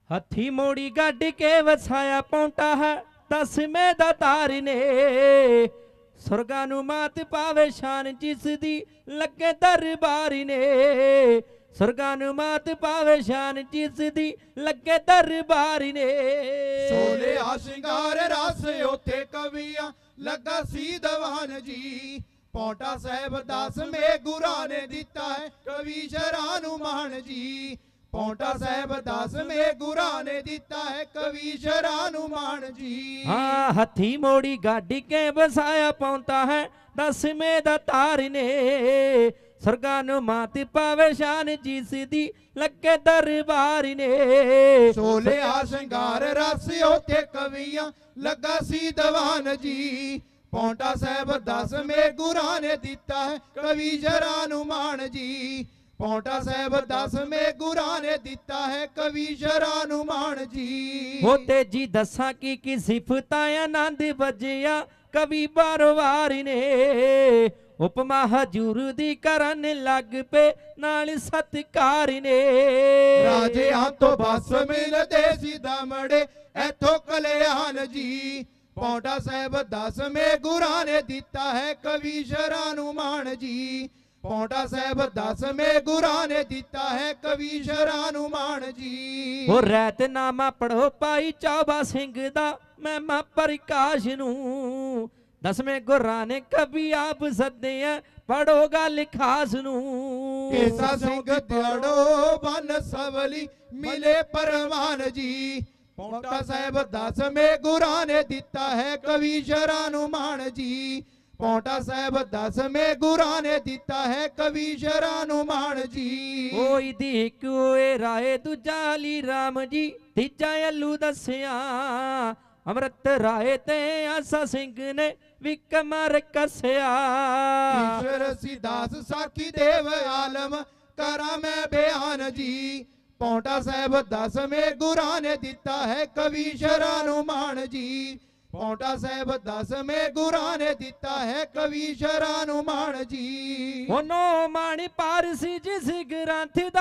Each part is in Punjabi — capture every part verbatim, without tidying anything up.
हथी मोड़ी गढ़ के वसाया पौंटा है दसवें दा तार ने सुरगा नू मात पावे शान जिस दी लगे दरबार ने सुरगा नू मात पावे शान जिस दी लगे दरबार ने सोले आ शिंगार रस उथे कवियां लगा सी दवान जी पौंटा साहब दसवें गुरा ने दिता है कवि शरानू मान जी पौंटा साहब दसवें गुरा ने दिता है कवि शरानू मान जी। हाँ हथी मोड़ी गाड़ी के बसाया पौंटा है दसवें दा तार ने सरगा नू मात पावे शान जिस दी लगे दरबार ने सोले आ शिंगार रस उथे कवियां लगा सी दवान जी पौंटा साहब दसवें गुरा ने दिता है कवि शरानू मान जी पौंटा साहब दसवें गुरा ने दिता है कवि शरानू मान जी। होते जी दसा की की सिफता आनंद बजिया कवि बारवार ने उपमा हजूर दी करन लग पे नाल सत्कार ने राजे हां तो बस मिलदे सी दमड़े एथों कल्याण जी पौंटा साहब दसवें गुरा ने दिता है कवि शरानू मान जी पौंटा साहब दसवें गुरा ने दिता है कवि शरानू मान जी। हो रैतनामा पढ़ो पाई चौबा सिंह दा महिमा प्रकाश नू दसवें गुरा ने कवि आप सदे पढ़ो गल खास नू केसा सिंह पढ़ो बन सवली मिले परवान जी पौंटा साहब दसवें गुरा ने दिता है कवि शरानू मान जी पौंटा साहब दसवें गुरा ने दिता है कवि शरानू मान जी। ओई दी कोए राय दूजा अली राम जी तीजा अल्लू दसिया अमृत राय ते आसा सिंह ने विकमर कसया ईश्वर सिदास साखी देव आलम करा मैं बयान जी पौंटा साहब दसवें गुरा ने दिता है कवि शरानू मान जी पौंटा साहब दसवें गुरा ने दिता है कवि शरानू मान जी। ओनो मान पारसी जिस ग्रंथ दा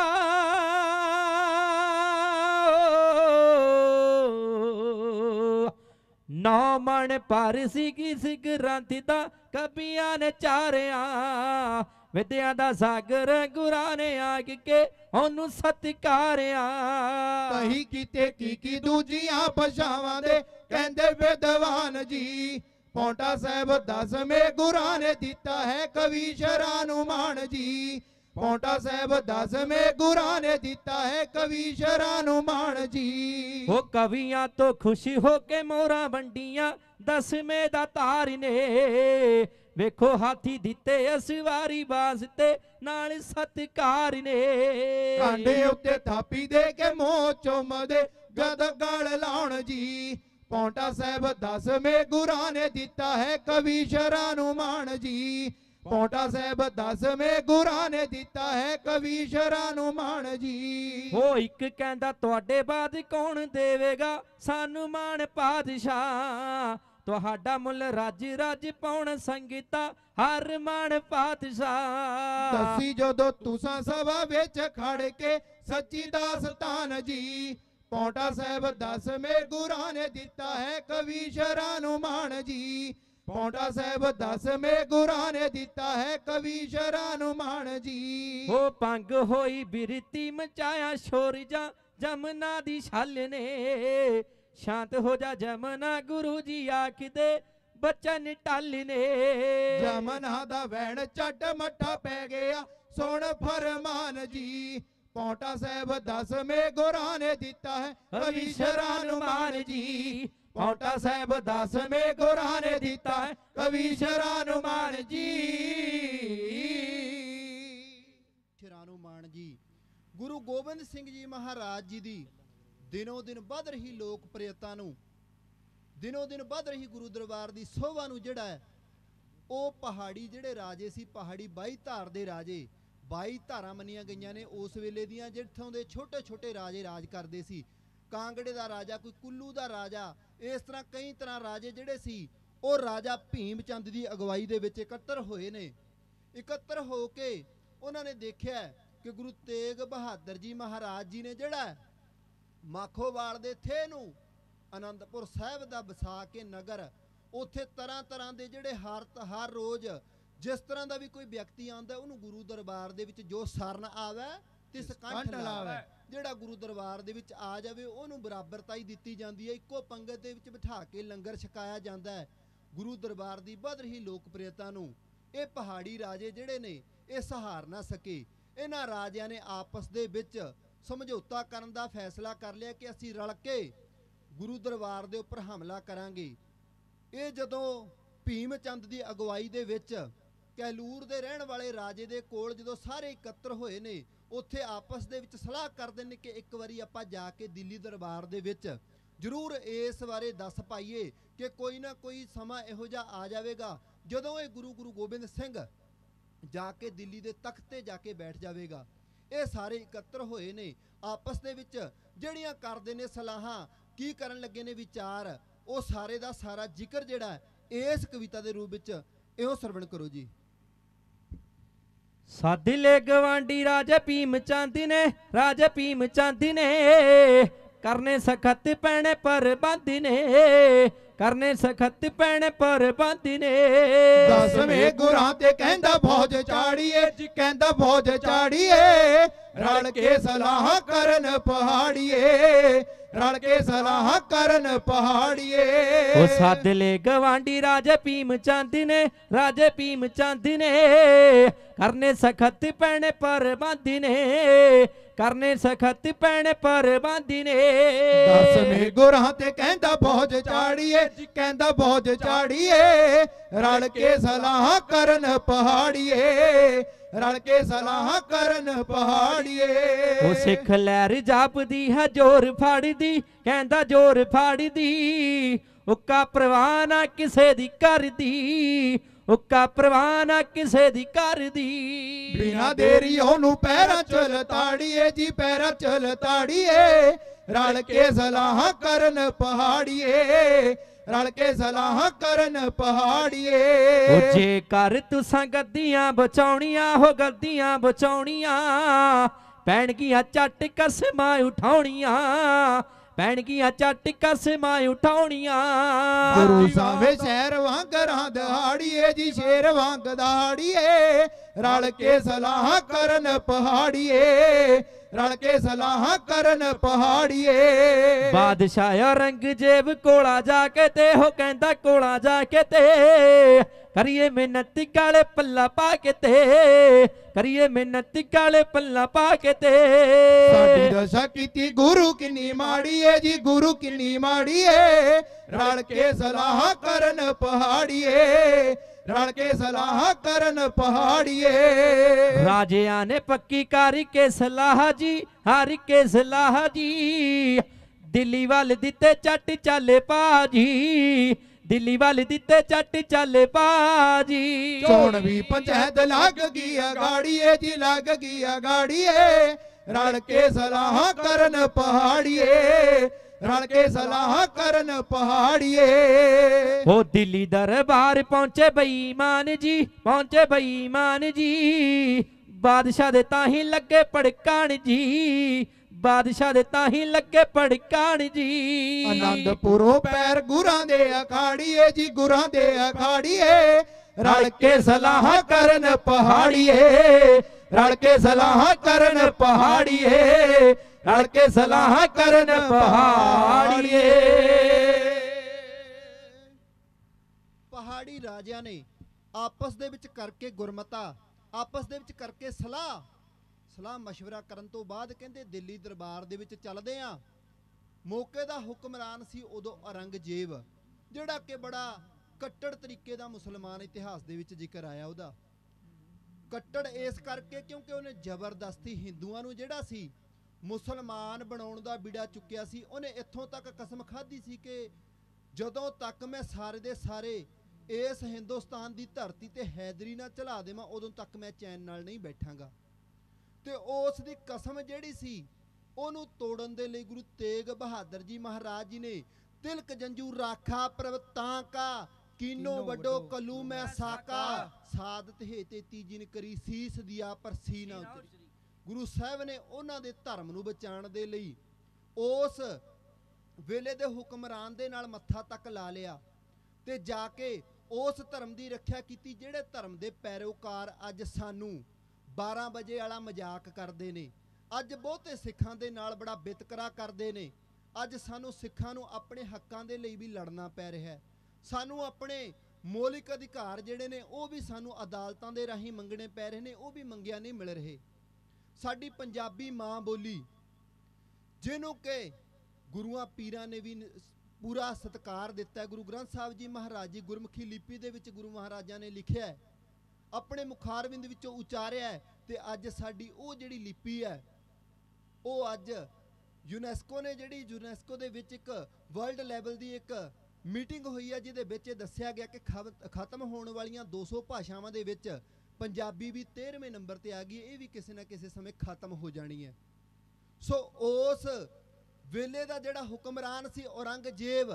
नौ मन पारसी किस ग्रंथ दा कवियां ने चारिया विद्या दा सागर गुरा ने आग के ओनू सत्कारिया कही किते की की दूजियां भाषावां दे कहंदे विद्वान जी पौंटा साहब दसवें गुरा ने दिता है कवि शरानू मान जी पौंटा साहब दसवें गुरा ने दिता है कवि शरानू मान जी। वो कवियां तो खुशी होके मोरा वंडियां दसवें दा तार ने वेखो हाथी दिते असवारी वास्ते नाल सत्कार ने कांडे उत्ते थापी दे के मोह चुमदे गद गल लाउण जी पौंटा साहब दसवें गुरा ने दिता है कवि शरानू मान जी पौंटा साहब दसवें गुरा ने दिता है कवि शरानू मान जी। वो एक कहंदा तुहाडे बाद कौन देवेगा सानू मान पातशाह तुहाडा मुल राज राज पाउण संगीता हर मान पातशाह दसी जदों तुसां सभा विच खड़ के सच्ची दास्तान जी पौंटा साहब दसवें गुरा ने दिता है कवि शरानू मान जी पौंटा साहब दसवें गुरा ने दिता है कवि शरानू मान जी। हो पंग होई बिरती मचाया शोर जा जमुना दी छल ने शांत हो जा जमुना गुरु जी आखदे बचन टल ने जमुना दा वैण झट मट्ठा पै गया सुन फरमान जी पौंटा साहब दसवें गुरा ने दिता है कवि शरानू मान जी पौंटा साहब दसवें गुरा ने दिता है कवि शरानू मान जी। शरानू मान जी गुरु गोबिंद सिंह जी महाराज जी दी दिनों दिन बढ़ रही लोकप्रियता नूं दिनों दिन बढ़ रही गुरु दरबार दी सोभा नूं जिहड़ा है ਉਹ ਪਹਾੜੀ ਜਿਹੜੇ ਰਾਜੇ ਸੀ ਪਹਾੜੀ ਬਾਈ ਧਾਰ ਦੇ ਰਾਜੇ ਬਾਈ ਧਾਰਾਂ ਮੰਨੀਆਂ ਗਈਆਂ ਨੇ ਉਸ ਵੇਲੇ ਦੀਆਂ ਜਿੱਥੋਂ ਦੇ ਛੋਟੇ ਛੋਟੇ ਰਾਜੇ ਰਾਜ ਕਰਦੇ ਸੀ ਕਾਂਗੜੇ ਦਾ ਰਾਜਾ ਕੋਈ ਕੁੱਲੂ ਦਾ ਰਾਜਾ ਇਸ ਤਰ੍ਹਾਂ ਕਈ ਤਰ੍ਹਾਂ ਰਾਜੇ ਜਿਹੜੇ ਸੀ ਉਹ ਰਾਜਾ ਭੀਮ ਚੰਦ ਦੀ ਅਗਵਾਈ ਦੇ ਵਿੱਚ ਇਕੱਤਰ ਹੋਏ ਨੇ ਇਕੱਤਰ ਹੋ ਕੇ ਉਹਨਾਂ ਨੇ ਦੇਖਿਆ ਕਿ ਗੁਰੂ ਤੇਗ ਬਹਾਦਰ ਜੀ ਮਹਾਰਾਜ ਜੀ ਨੇ ਜਿਹੜਾ ਮਾਖੋਵਾਲ ਦੇ ਥੇ ਨੂੰ ਆਨੰਦਪੁਰ ਸਾਹਿਬ ਦਾ ਵਸਾ ਕੇ ਨਗਰ, ਉੱਥੇ ਤਰ੍ਹਾਂ ਤਰ੍ਹਾਂ ਦੇ ਜਿਹੜੇ ਹਰ ਹਰ ਰੋਜ਼ ਜਿਸ ਤਰ੍ਹਾਂ ਦਾ ਵੀ ਕੋਈ ਵਿਅਕਤੀ ਆਉਂਦਾ ਉਹਨੂੰ ਗੁਰੂ ਦਰਬਾਰ ਦੇ ਵਿੱਚ ਜੋ ਸਰਨ ਆਵੇ ਤਿਸ ਕੰਠ ਲਾਵੇ। ਜਿਹੜਾ ਗੁਰੂ ਦਰਬਾਰ ਦੇ ਵਿੱਚ ਆ ਜਾਵੇ ਉਹਨੂੰ ਬਰਾਬਰਤਾ ਹੀ ਦਿੱਤੀ ਜਾਂਦੀ ਹੈ, ਇੱਕੋ ਪੰਗਤ ਦੇ ਵਿੱਚ ਬਿਠਾ ਕੇ ਲੰਗਰ ਛਕਾਇਆ ਜਾਂਦਾ ਹੈ। ਗੁਰੂ ਦਰਬਾਰ ਦੀ ਵੱਧ ਰਹੀ ਲੋਕਪ੍ਰਿਯਤਾ ਨੂੰ ਇਹ ਪਹਾੜੀ ਰਾਜੇ ਜਿਹੜੇ ਨੇ ਇਹ ਸਹਾਰ ਨਾ ਸਕੇ। ਇਹਨਾਂ ਰਾਜਿਆਂ ਨੇ ਆਪਸ ਦੇ ਵਿੱਚ ਸਮਝੌਤਾ ਕਰਨ ਦਾ ਫੈਸਲਾ ਕਰ ਲਿਆ ਕਿ ਅਸੀਂ ਰਲ ਕੇ ਗੁਰੂ ਦਰਬਾਰ ਦੇ ਉੱਪਰ ਹਮਲਾ ਕਰਾਂਗੇ। ਇਹ ਜਦੋਂ ਭੀਮ ਚੰਦ ਦੀ ਅਗਵਾਈ ਦੇ ਵਿੱਚ ਕਹਿਲੂਰ ਦੇ ਰਹਿਣ ਵਾਲੇ ਰਾਜੇ ਦੇ ਕੋਲ ਜਦੋਂ ਸਾਰੇ ਇਕੱਤਰ ਹੋਏ ਨੇ, ਉੱਥੇ ਆਪਸ ਦੇ ਵਿੱਚ ਸਲਾਹ ਕਰਦੇ ਨੇ ਕਿ ਇੱਕ ਵਾਰੀ ਆਪਾਂ ਜਾ ਕੇ ਦਿੱਲੀ ਦਰਬਾਰ ਦੇ ਵਿੱਚ ਜ਼ਰੂਰ ਇਸ ਬਾਰੇ ਦੱਸ ਪਾਈਏ ਕਿ ਕੋਈ ਨਾ ਕੋਈ ਸਮਾਂ ਇਹੋ ਜਿਹਾ ਆ ਜਾਵੇਗਾ ਜਦੋਂ ਇਹ ਗੁਰੂ ਗੁਰੂ ਗੋਬਿੰਦ ਸਿੰਘ ਜਾ ਕੇ ਦਿੱਲੀ ਦੇ ਤਖਤ ਤੇ ਜਾ ਕੇ ਬੈਠ ਜਾਵੇਗਾ। ਇਹ ਸਾਰੇ ਇਕੱਤਰ ਹੋਏ ਨੇ, ਆਪਸ ਦੇ ਵਿੱਚ ਜਿਹੜੀਆਂ ਕਰਦੇ ਨੇ ਸਲਾਹਾਂ, ਕੀ ਕਰਨ ਲੱਗੇ ਨੇ ਵਿਚਾਰ, ਉਹ ਸਾਰੇ ਦਾ ਸਾਰਾ ਜ਼ਿਕਰ ਜਿਹੜਾ ਇਸ ਕਵਿਤਾ ਦੇ ਰੂਪ ਵਿੱਚ ਇਹੋ ਸਰਵਣ ਕਰੋ ਜੀ। ਸਾਧ ਲੈ ਗਵਾਂਡੀ ਰਾਜੇ ਭੀਮ ਚੰਦ ਨੇ, ਰਾਜੇ ਭੀਮ ਚੰਦ ਨੇ ਕਰਨੇ ਸਖਤ ਪੈਣੇ ਪ੍ਰਬੰਧ ਨੇ, ਕਰਨੇ ਸਖਤ ਪੈਣੇ ਪ੍ਰਬੰਧ ਨੇ। ਦਸਵੇਂ ਗੁਰਾਂ ਤੇ ਕਹਿੰਦਾ ਫੌਜ ਚਾੜੀਏ ਜੀ, ਕਹਿੰਦਾ ਫੌਜ ਚਾੜੀਏ ਰਲ ਕੇ ਸਲਾਹ ਕਰਨ ਪਹਾੜੀਏ, ਰਲ ਕੇ ਸਲਾਹ ਕਰਨ ਪਹਾੜੀਏ। ਉਹ ਸਾਧ ਲੈ ਗਵਾਂਡੀ ਰਾਜੇ ਭੀਮ ਚੰਦ ਨੇ, ਰਾਜੇ ਭੀਮ ਚੰਦ ਨੇ ਕਰਨੇ ਸਖਤ ਪੈਣੇ ਪ੍ਰਬੰਧ ਨੇ, ਕਰਨੇ ਸਖਤ ਪੈਣੇ ਪ੍ਰਬੰਧ ਨੇ। ਦਸਵੇਂ ਗੁਰਾਂ ਤੇ ਕਹਿੰਦਾ ਫੌਜ ਚਾੜੀਏ ਜੀ, ਕਹਿੰਦਾ ਫੌਜ ਚਾੜੀਏ ਰਲ ਕੇ ਸਲਾਹ ਕਰਨ ਪਹਾੜੀਏ, ਰਲ ਕੇ ਸਲਾਹ ਕਰਨ ਪਹਾੜੀਏ। ਉਹ ਸਿੱਖ ਲਹਿਰ ਜਾਪਦੀ ਹੈ ਜ਼ੋਰ ਫਾੜਦੀ, ਕਹਿੰਦਾ ਜ਼ੋਰ ਫਾੜਦੀ, ਉੱਕਾ ਪ੍ਰਵਾਹ ਨਾ ਕਿਸੇ ਦੀ ਕਰਦੀ, ਉੱਕਾ ਪ੍ਰਵਾਹ ਨਾ ਕਿਸੇ ਦੀ ਕਰਦੀ। ਬਿਨਾ ਦੇਰੀ ਉਹਨੂੰ ਪੈਰਾਂ ਚ ਲਤਾੜੀਏ ਜੀ, ਪੈਰਾਂ ਚ ਲਤਾੜੀਏ ਰਲ ਕੇ ਸਲਾਹ ਕਰਨ ਪਹਾੜੀਏ, ਰਲ ਕੇ ਸਲਾਹ ਕਰਨ ਪਹਾੜੀਏ। ਉਹ ਜੇ ਕਰ ਤੁਸਾਂ ਗੱਦੀਆਂ ਬਚਾਉਣੀਆਂ, ਹੋ ਗੱਦੀਆਂ ਬਚਾਉਣੀਆਂ ਪੈਣਗੀਆਂ ਝੱਟ ਕਸਮਾਂ ਉਠਾਉਣੀਆਂ, ਪੈਣਗੀਆਂ ਝੱਟ ਕਸਮਾਂ ਉਠਾਉਣੀਆਂ। ਗੁਰੂ ਸਾਹਿਬ ਸ਼ਹਿਰ ਵਾਂਗਰਾਂ ਦਹਾੜੀਏ ਜੀ, ਸ਼ੇਰ ਵਾਂਗ ਦਹਾੜੀਏ ਰਲ ਕੇ ਸਲਾਹ ਕਰਨ ਪਹਾੜੀਏ, ਰਲ ਕੇ ਸਲਾਹ ਕਰਨ ਪਹਾੜੀਏ। ਬਾਦਸ਼ਾਹ ਔਰੰਗਜ਼ੇਬ ਕੋਲਾ ਜਾ ਕੇ ਤੇ ਹੋ ਕਹਿੰਦਾ ਕੋਲਾ ਜਾ ਕੇ ਤੇ ਕਰੀਏ ਮਿਹਨਤ ਕਾਲੇ ਪੱਲਾ ਪਾ ਕੇ ਤੇ, ਕਰੀਏ ਮਿਹਨਤ ਕਾਲੇ ਪੱਲਾ ਪਾ ਕੇ ਤੇ। ਸਾਡੀ ਦਸ਼ਾ ਕੀਤੀ ਗੁਰੂ ਕਿੰਨੀ ਮਾੜੀ ਏ ਜੀ, ਗੁਰੂ ਕਿੰਨੀ ਮਾੜੀ ਏ ਰਲ ਕੇ ਸਲਾਹ ਕਰਨ ਪਹਾੜੀਏ, ਰਲ ਕੇ ਸਲਾਹ ਕਰਨ ਪਹਾੜੀਏ। ਰਾਜਿਆਂ ਨੇ ਪੱਕੀ ਕਰ ਕੇ ਸਲਾਹ ਜੀ, ਹਰ ਕੇ ਸਲਾਹ ਜੀ ਦਿੱਲੀ ਵੱਲ ਦਿੱਤੇ ਚੱਟ ਚੱਲੇ ਪਾਜੀ, ਦਿੱਲੀ ਵੱਲ ਦਿੱਤੇ ਚੱਟ ਚੱਲੇ ਪਾਜੀ। ਚੋਣ ਵੀ ਪੰਚਾਇਤ ਲੱਗ ਗਈ ਅਗਾੜੀਏ ਜੀ, ਲੱਗ ਗਈ ਅਗਾੜੀਏ ਰਲ ਕੇ ਸਲਾਹ ਕਰਨ ਪਹਾੜੀਏ, ਰਲ ਕੇ ਸਲਾਹ ਕਰਨ ਪਹਾੜੀਏ। ਉਹ ਦਿੱਲੀ ਦਰਬਾਰ ਪਹੁੰਚੇ ਬੇਈਮਾਨ ਜੀ, ਪਹੁੰਚੇ ਬੇਈਮਾਨ ਜੀ ਬਾਦਸ਼ਾਹ ਦੇ ਤਾਂ ਹੀ ਲੱਗੇ ਭੜਕਾਣ ਜੀ, ਬਾਦਸ਼ਾਹ ਦੇ ਤਾਂ ਹੀ ਲੱਗੇ ਭੜਕਾਣ ਜੀ। ਆਨੰਦਪੁਰੋਂ ਪੈਰ ਗੁਰਾਂ ਦੇ ਅਖਾੜੀਏ ਜੀ, ਗੁਰਾਂ ਦੇ ਅਖਾੜੀਏ ਰਲ ਕੇ ਸਲਾਹ ਕਰਨ ਪਹਾੜੀਏ, ਰਲ ਕੇ ਸਲਾਹ ਕਰਨ ਪਹਾੜੀਏ, ਰਲ ਕੇ ਸਲਾਹ ਕਰਨ ਪਹਾੜੀਏ। ਪਹਾੜੀ ਰਾਜਿਆਂ ਨੇ ਆਪਸ ਦੇ ਵਿੱਚ ਕਰਕੇ ਗੁਰਮਤਾ, ਆਪਸ ਦੇ ਵਿੱਚ ਕਰਕੇ ਸਲਾਹ ਸਲਾਹ ਮਸ਼ਵਰਾ ਕਰਨ ਤੋਂ ਬਾਅਦ ਕਹਿੰਦੇ ਦਿੱਲੀ ਦਰਬਾਰ ਦੇ ਵਿੱਚ ਚੱਲਦੇ ਆ। ਮੌਕੇ ਦਾ ਹੁਕਮਰਾਨ ਸੀ ਉਦੋਂ ਔਰੰਗਜ਼ੇਬ, ਜਿਹੜਾ ਕਿ ਬੜਾ ਕੱਟੜ ਤਰੀਕੇ ਦਾ ਮੁਸਲਮਾਨ ਇਤਿਹਾਸ ਦੇ ਵਿੱਚ ਜ਼ਿਕਰ ਆਇਆ ਉਹਦਾ। ਕੱਟੜ ਇਸ ਕਰਕੇ ਕਿਉਂਕਿ ਉਹਨੇ ਜ਼ਬਰਦਸਤੀ ਹਿੰਦੂਆਂ ਨੂੰ ਜਿਹੜਾ ਸੀ ਮੁਸਲਮਾਨ ਬਣਾਉਣ ਦਾ ਬਿੜਾ ਚੁੱਕਿਆ ਸੀ। ਉਹਨੇ ਇੱਥੋਂ ਤੱਕ ਕਸਮ ਖਾਧੀ ਸੀ ਕਿ ਜਦੋਂ ਤੱਕ ਮੈਂ ਸਾਰੇ ਦੇ ਸਾਰੇ ਇਸ ਹਿੰਦੁਸਤਾਨ ਦੀ ਧਰਤੀ ਤੇ ਹੈਦਰੀ ਨਾ ਚਲਾ ਦੇਵਾਂ ਉਦੋਂ ਤੱਕ ਮੈਂ ਚੈਨ ਨਾਲ ਨਹੀਂ ਬੈਠਾਂਗਾ। ਤੇ ਉਸ ਦੀ ਕਸਮ ਜਿਹੜੀ ਸੀ ਉਹਨੂੰ ਤੋੜਨ ਦੇ ਲਈ ਗੁਰੂ ਤੇਗ ਬਹਾਦਰ ਜੀ ਮਹਾਰਾਜ ਜੀ ਨੇ ਤਿਲਕ ਜੰਜੂ ਰਾਖਾ ਪ੍ਰਵਤਾਂ ਕਾ, ਕੀਨੋ ਵੱਡੋ ਕਲੂ ਮੈਂ ਸਾਕਾ, ਸਾਦਤ ਹੈ ਤੇ ਤੀਜੀ ਨੇ ਕਰੀ ਸੀਸ ਦਿਆ ਪਰ ਸੀ ਨਾ ਉਤਰੀ। ਗੁਰੂ ਸਾਹਿਬ ਨੇ ਉਹਨਾਂ ਦੇ ਧਰਮ ਨੂੰ ਬਚਾਉਣ ਦੇ ਲਈ ਉਸ ਵੇਲੇ ਦੇ ਹੁਕਮਰਾਨ ਦੇ ਨਾਲ ਮੱਥਾ ਤੱਕ ਲਾ ਲਿਆ ਤੇ ਜਾ ਕੇ ਉਸ ਧਰਮ ਦੀ ਰੱਖਿਆ ਕੀਤੀ ਜਿਹੜੇ ਧਰਮ ਦੇ ਪੈਰੋਕਾਰ ਅੱਜ ਸਾਨੂੰ ਬਾਰਾਂ ਵਜੇ ਵਾਲਾ ਮਜ਼ਾਕ ਕਰਦੇ ਨੇ। ਅੱਜ ਬਹੁਤੇ ਸਿੱਖਾਂ ਦੇ ਨਾਲ ਬੜਾ ਵਿਤਕਰਾ ਕਰਦੇ ਨੇ। ਅੱਜ ਸਾਨੂੰ ਸਿੱਖਾਂ ਨੂੰ ਆਪਣੇ ਹੱਕਾਂ ਦੇ ਲਈ ਵੀ ਲੜਨਾ ਪੈ ਰਿਹਾ ਹੈ। ਸਾਨੂੰ ਆਪਣੇ ਮੌਲਿਕ ਅਧਿਕਾਰ ਜਿਹੜੇ ਨੇ ਉਹ ਵੀ ਸਾਨੂੰ ਅਦਾਲਤਾਂ ਦੇ ਰਾਹੀਂ ਮੰਗਣੇ ਪੈ ਰਹੇ ਨੇ, ਉਹ ਵੀ ਮੰਗਿਆ ਨਹੀਂ ਮਿਲ ਰਹੇ। ਸਾਡੀ ਪੰਜਾਬੀ ਮਾਂ ਬੋਲੀ ਜਿਹਨੂੰ ਕਿ ਗੁਰੂਆਂ ਪੀਰਾਂ ਨੇ ਵੀ ਪੂਰਾ ਸਤਿਕਾਰ ਦਿੱਤਾ ਹੈ। ਗੁਰੂ ਗ੍ਰੰਥ ਸਾਹਿਬ ਜੀ ਮਹਾਰਾਜ ਜੀ ਗੁਰਮੁਖੀ ਲਿਪੀ ਦੇ ਵਿੱਚ ਗੁਰੂ ਮਹਾਰਾਜਾਂ ਨੇ ਲਿਖਿਆ ਹੈ, ਆਪਣੇ ਮੁਖਾਰਬਿੰਦ ਵਿੱਚੋਂ ਉਚਾਰਿਆ ਹੈ, ਤੇ ਅੱਜ ਸਾਡੀ ਉਹ ਜਿਹੜੀ ਲਿਪੀ ਹੈ ਉਹ ਅੱਜ ਯੂਨੈਸਕੋ ਨੇ ਜਿਹੜੀ ਯੂਨੈਸਕੋ ਦੇ ਵਿੱਚ ਇੱਕ ਵਰਲਡ ਲੈਵਲ ਦੀ ਇੱਕ ਮੀਟਿੰਗ ਹੋਈ ਹੈ ਜਿਹਦੇ ਵਿੱਚ ਇਹ ਦੱਸਿਆ ਗਿਆ ਕਿ ਖਤਮ ਹੋਣ ਵਾਲੀਆਂ ਦੋ ਸੌ ਭਾਸ਼ਾਵਾਂ ਦੇ ਵਿੱਚ ਪੰਜਾਬੀ ਵੀ ਤੇਰਵੇਂ ਨੰਬਰ ਤੇ ਆ ਗਈ। ਇਹ ਵੀ ਕਿਸੇ ਨਾ ਕਿਸੇ ਸਮੇਂ ਖਤਮ ਹੋ ਜਾਣੀ ਹੈ। ਸੋ ਉਸ ਵੇਲੇ ਦਾ ਜਿਹੜਾ ਹੁਕਮਰਾਨ ਸੀ ਔਰੰਗਜ਼ੇਬ,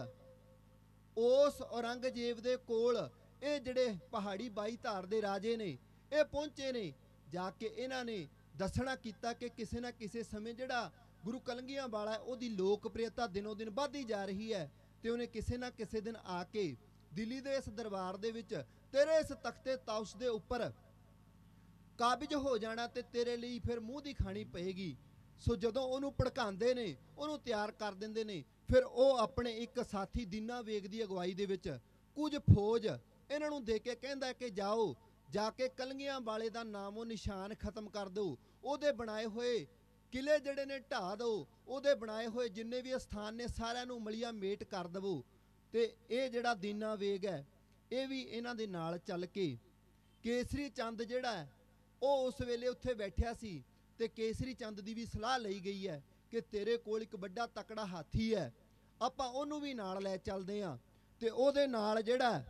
ਉਸ ਔਰੰਗਜ਼ੇਬ ਦੇ ਕੋਲ ਇਹ ਜਿਹੜੇ ਪਹਾੜੀ ਬਾਈ ਧਾਰ ਦੇ ਰਾਜੇ ਨੇ ਇਹ ਪਹੁੰਚੇ ਨੇ। ਜਾ ਕੇ ਇਹਨਾਂ ਨੇ ਦੱਸਣਾ ਕੀਤਾ ਕਿ ਕਿਸੇ ਨਾ ਕਿਸੇ ਸਮੇਂ ਜਿਹੜਾ ਗੁਰੂ ਕਲੰਗੀਆਂ ਵਾਲਾ ਉਹਦੀ ਲੋਕਪ੍ਰਿਯਤਾ ਦਿਨੋਂ ਦਿਨ ਵੱਧਦੀ ਜਾ ਰਹੀ ਹੈ ਤੇ ਉਹਨੇ ਕਿਸੇ ਨਾ ਕਿਸੇ ਦਿਨ ਆ ਕੇ ਦਿੱਲੀ ਦੇ ਇਸ ਦਰਬਾਰ ਦੇ ਵਿੱਚ ਤੇਰੇ ਇਸ ਤਖਤੇ ਤਾਊਸ ਦੇ ਉੱਪਰ ਕਾਬਿਜ਼ ਹੋ ਜਾਣਾ ਤੇ ਤੇਰੇ ਲਈ ਫਿਰ ਮੂੰਹ ਦੀ ਖਾਣੀ ਪਏਗੀ। ਸੋ ਜਦੋਂ ਉਹਨੂੰ ਭੜਕਾਉਂਦੇ ਨੇ, ਉਹਨੂੰ ਤਿਆਰ ਕਰ ਦਿੰਦੇ ਨੇ, ਫਿਰ ਉਹ ਆਪਣੇ ਇੱਕ ਸਾਥੀ ਦੀਨਾ ਵੇਗ ਦੀ ਅਗਵਾਈ ਦੇ ਵਿੱਚ ਕੁਝ ਫੌਜ ਇਹਨਾਂ ਨੂੰ ਦੇ ਕੇ ਕਹਿੰਦਾ ਕਿ ਜਾਓ ਜਾ ਕੇ ਕਲੰਗੀਆਂ ਵਾਲੇ ਦਾ ਨਾਮੋ ਨਿਸ਼ਾਨ ਖਤਮ ਕਰ ਦਿਓ, ਉਹਦੇ ਬਣਾਏ ਹੋਏ ਕਿਲੇ ਜਿਹੜੇ ਨੇ ਢਾਹ ਦਿਓ, ਉਹਦੇ ਬਣਾਏ ਹੋਏ ਜਿੰਨੇ ਵੀ ਸਥਾਨ ਨੇ ਸਾਰਿਆਂ ਨੂੰ ਮਲੀਆ ਮੇਟ ਕਰ ਦੇਵੋ। ਤੇ ਇਹ ਜਿਹੜਾ ਦੀਨਾ ਵੇਗ ਹੈ ਇਹ ਵੀ ਇਹਨਾਂ ਦੇ ਨਾਲ ਚੱਲ ਕੇ ਕੇਸਰੀ ਚੰਦ ਜਿਹੜਾ ਹੈ ਉਹ ਉਸ ਵੇਲੇ ਉੱਥੇ ਬੈਠਿਆ ਸੀ ਤੇ ਕੇਸਰੀ ਚੰਦ ਦੀ ਵੀ ਸਲਾਹ ਲਈ ਗਈ ਹੈ ਕਿ ਤੇਰੇ ਕੋਲ ਇੱਕ ਵੱਡਾ ਤਕੜਾ ਹਾਥੀ ਹੈ, ਆਪਾਂ ਉਹਨੂੰ ਵੀ ਨਾਲ ਲੈ ਚੱਲਦੇ ਹਾਂ ਤੇ ਉਹਦੇ ਨਾਲ ਜਿਹੜਾ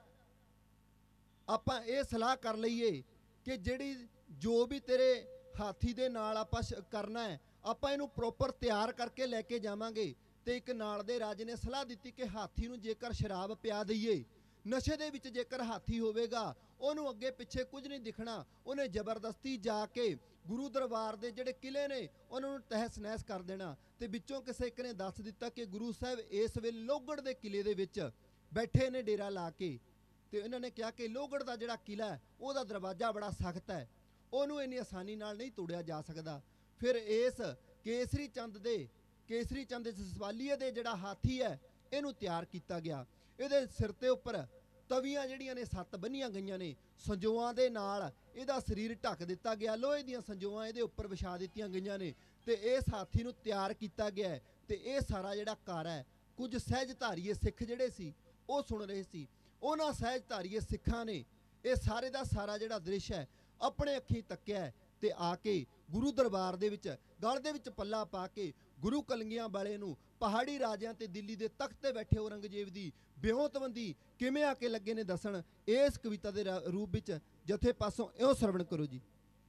ਆਪਾਂ ਇਹ ਸਲਾਹ ਕਰ ਲਈਏ ਕਿ ਜਿਹੜੀ ਜੋ ਵੀ ਤੇਰੇ ਹਾਥੀ ਦੇ ਨਾਲ ਆਪਾਂ ਕਰਨਾ ਹੈ ਆਪਾਂ ਇਹਨੂੰ ਪ੍ਰੋਪਰ ਤਿਆਰ ਕਰਕੇ ਲੈ ਕੇ ਜਾਵਾਂਗੇ। ਤੇ ਇੱਕ ਨਾਲ ਦੇ ਰਾਜੇ ਨੇ ਸਲਾਹ ਦਿੱਤੀ ਕਿ ਹਾਥੀ ਨੂੰ ਜੇਕਰ ਸ਼ਰਾਬ ਪਿਆ ਦਈਏ, ਨਸ਼ੇ ਦੇ ਵਿੱਚ ਜੇਕਰ ਹਾਥੀ ਹੋਵੇਗਾ ਉਹਨੂੰ ਅੱਗੇ ਪਿੱਛੇ ਕੁਝ ਨਹੀਂ ਦਿਖਣਾ, ਉਹਨੇ ਜ਼ਬਰਦਸਤੀ ਜਾ ਕੇ ਗੁਰੂ ਦਰਬਾਰ ਦੇ ਜਿਹੜੇ ਕਿਲੇ ਨੇ ਉਹਨਾਂ ਨੂੰ ਤਹਿਸ ਨਹਿਸ ਕਰ ਦੇਣਾ। ਤੇ ਵਿੱਚੋਂ ਕਿਸੇ ਇੱਕ ਨੇ ਦੱਸ ਦਿੱਤਾ ਕਿ ਗੁਰੂ ਸਾਹਿਬ ਇਸ ਵੇਲੇ ਲੋਹਗੜ੍ਹ ਦੇ ਕਿਲੇ ਦੇ ਵਿੱਚ ਬੈਠੇ ਨੇ ਡੇਰਾ ਲਾ ਕੇ। ਤੇ ਇਹਨਾਂ ਨੇ ਕਿਹਾ ਕਿ ਲੋਹਗੜ੍ਹ ਦਾ ਜਿਹੜਾ ਕਿਲਾ ਹੈ ਉਹਦਾ ਦਰਵਾਜ਼ਾ ਬੜਾ ਸਖਤ ਹੈ, ਉਹਨੂੰ ਇੰਨੀ ਆਸਾਨੀ ਨਾਲ ਨਹੀਂ ਤੋੜਿਆ ਜਾ ਸਕਦਾ। ਫਿਰ ਇਸ ਕੇਸਰੀ ਚੰਦ ਦੇ ਕੇਸਰੀ ਚੰਦ ਸਵਾਲੀਏ ਦੇ ਜਿਹੜਾ ਹਾਥੀ ਹੈ ਇਹਨੂੰ ਤਿਆਰ ਕੀਤਾ ਗਿਆ। ਇਹਦੇ ਸਿਰ ਤੇ ਉੱਪਰ ਤਵੀਆਂ ਜਿਹੜੀਆਂ ਨੇ ਸੱਤ ਬੰਨੀਆਂ ਗਈਆਂ ਨੇ, ਸੰਜੋਆਂ ਦੇ ਨਾਲ ਇਹਦਾ ਸਰੀਰ ਢੱਕ ਦਿੱਤਾ ਗਿਆ, ਲੋਹੇ ਦੀਆਂ ਸੰਜੋਆਂ ਇਹਦੇ ਉੱਪਰ ਵਿਛਾ ਦਿੱਤੀਆਂ ਗਈਆਂ ਨੇ ਤੇ ਇਸ ਹਾਥੀ ਨੂੰ ਤਿਆਰ ਕੀਤਾ ਗਿਆ। ਤੇ ਇਹ ਸਾਰਾ ਜਿਹੜਾ ਘਰ ਹੈ ਕੁਝ ਸਹਿਜਧਾਰੀਏ ਸਿੱਖ ਜਿਹੜੇ ਸੀ ਉਹ ਸੁਣ ਰਹੇ ਸੀ। ਉਹਨਾਂ ਸਹਿਜਧਾਰੀਏ ਸਿੱਖਾਂ ਨੇ ਇਹ ਸਾਰੇ ਦਾ ਸਾਰਾ ਜਿਹੜਾ ਦ੍ਰਿਸ਼ ਹੈ ਆਪਣੇ ਅੱਖੀਂ ਤੱਕਿਆ ਤੇ ਆ ਕੇ ਗੁਰੂ ਦਰਬਾਰ ਦੇ ਵਿੱਚ ਗਲ ਦੇ ਵਿੱਚ ਪੱਲਾ ਪਾ ਕੇ ਗੁਰੂ ਕਲੰਗੀਆਂ ਵਾਲੇ ਨੂੰ ਪਹਾੜੀ ਰਾਜਿਆਂ ਤੇ ਦਿੱਲੀ ਦੇ ਤਖਤ ਤੇ ਬੈਠੇ ਔਰੰਗਜ਼ੇਬ ਦੀ ਬਿਉਂਤਬੰਦੀ ਕਿਵੇਂ ਆ ਕੇ ਲੱਗੇ ਨੇ ਦੱਸਣ। ਇਸ ਕਵਿਤਾ ਦੇ ਰੂਪ ਵਿੱਚ ਜਥੇ ਪਾਸੋਂ ਇਉਂ ਸਰਵਣ ਕਰੋ ਜੀ।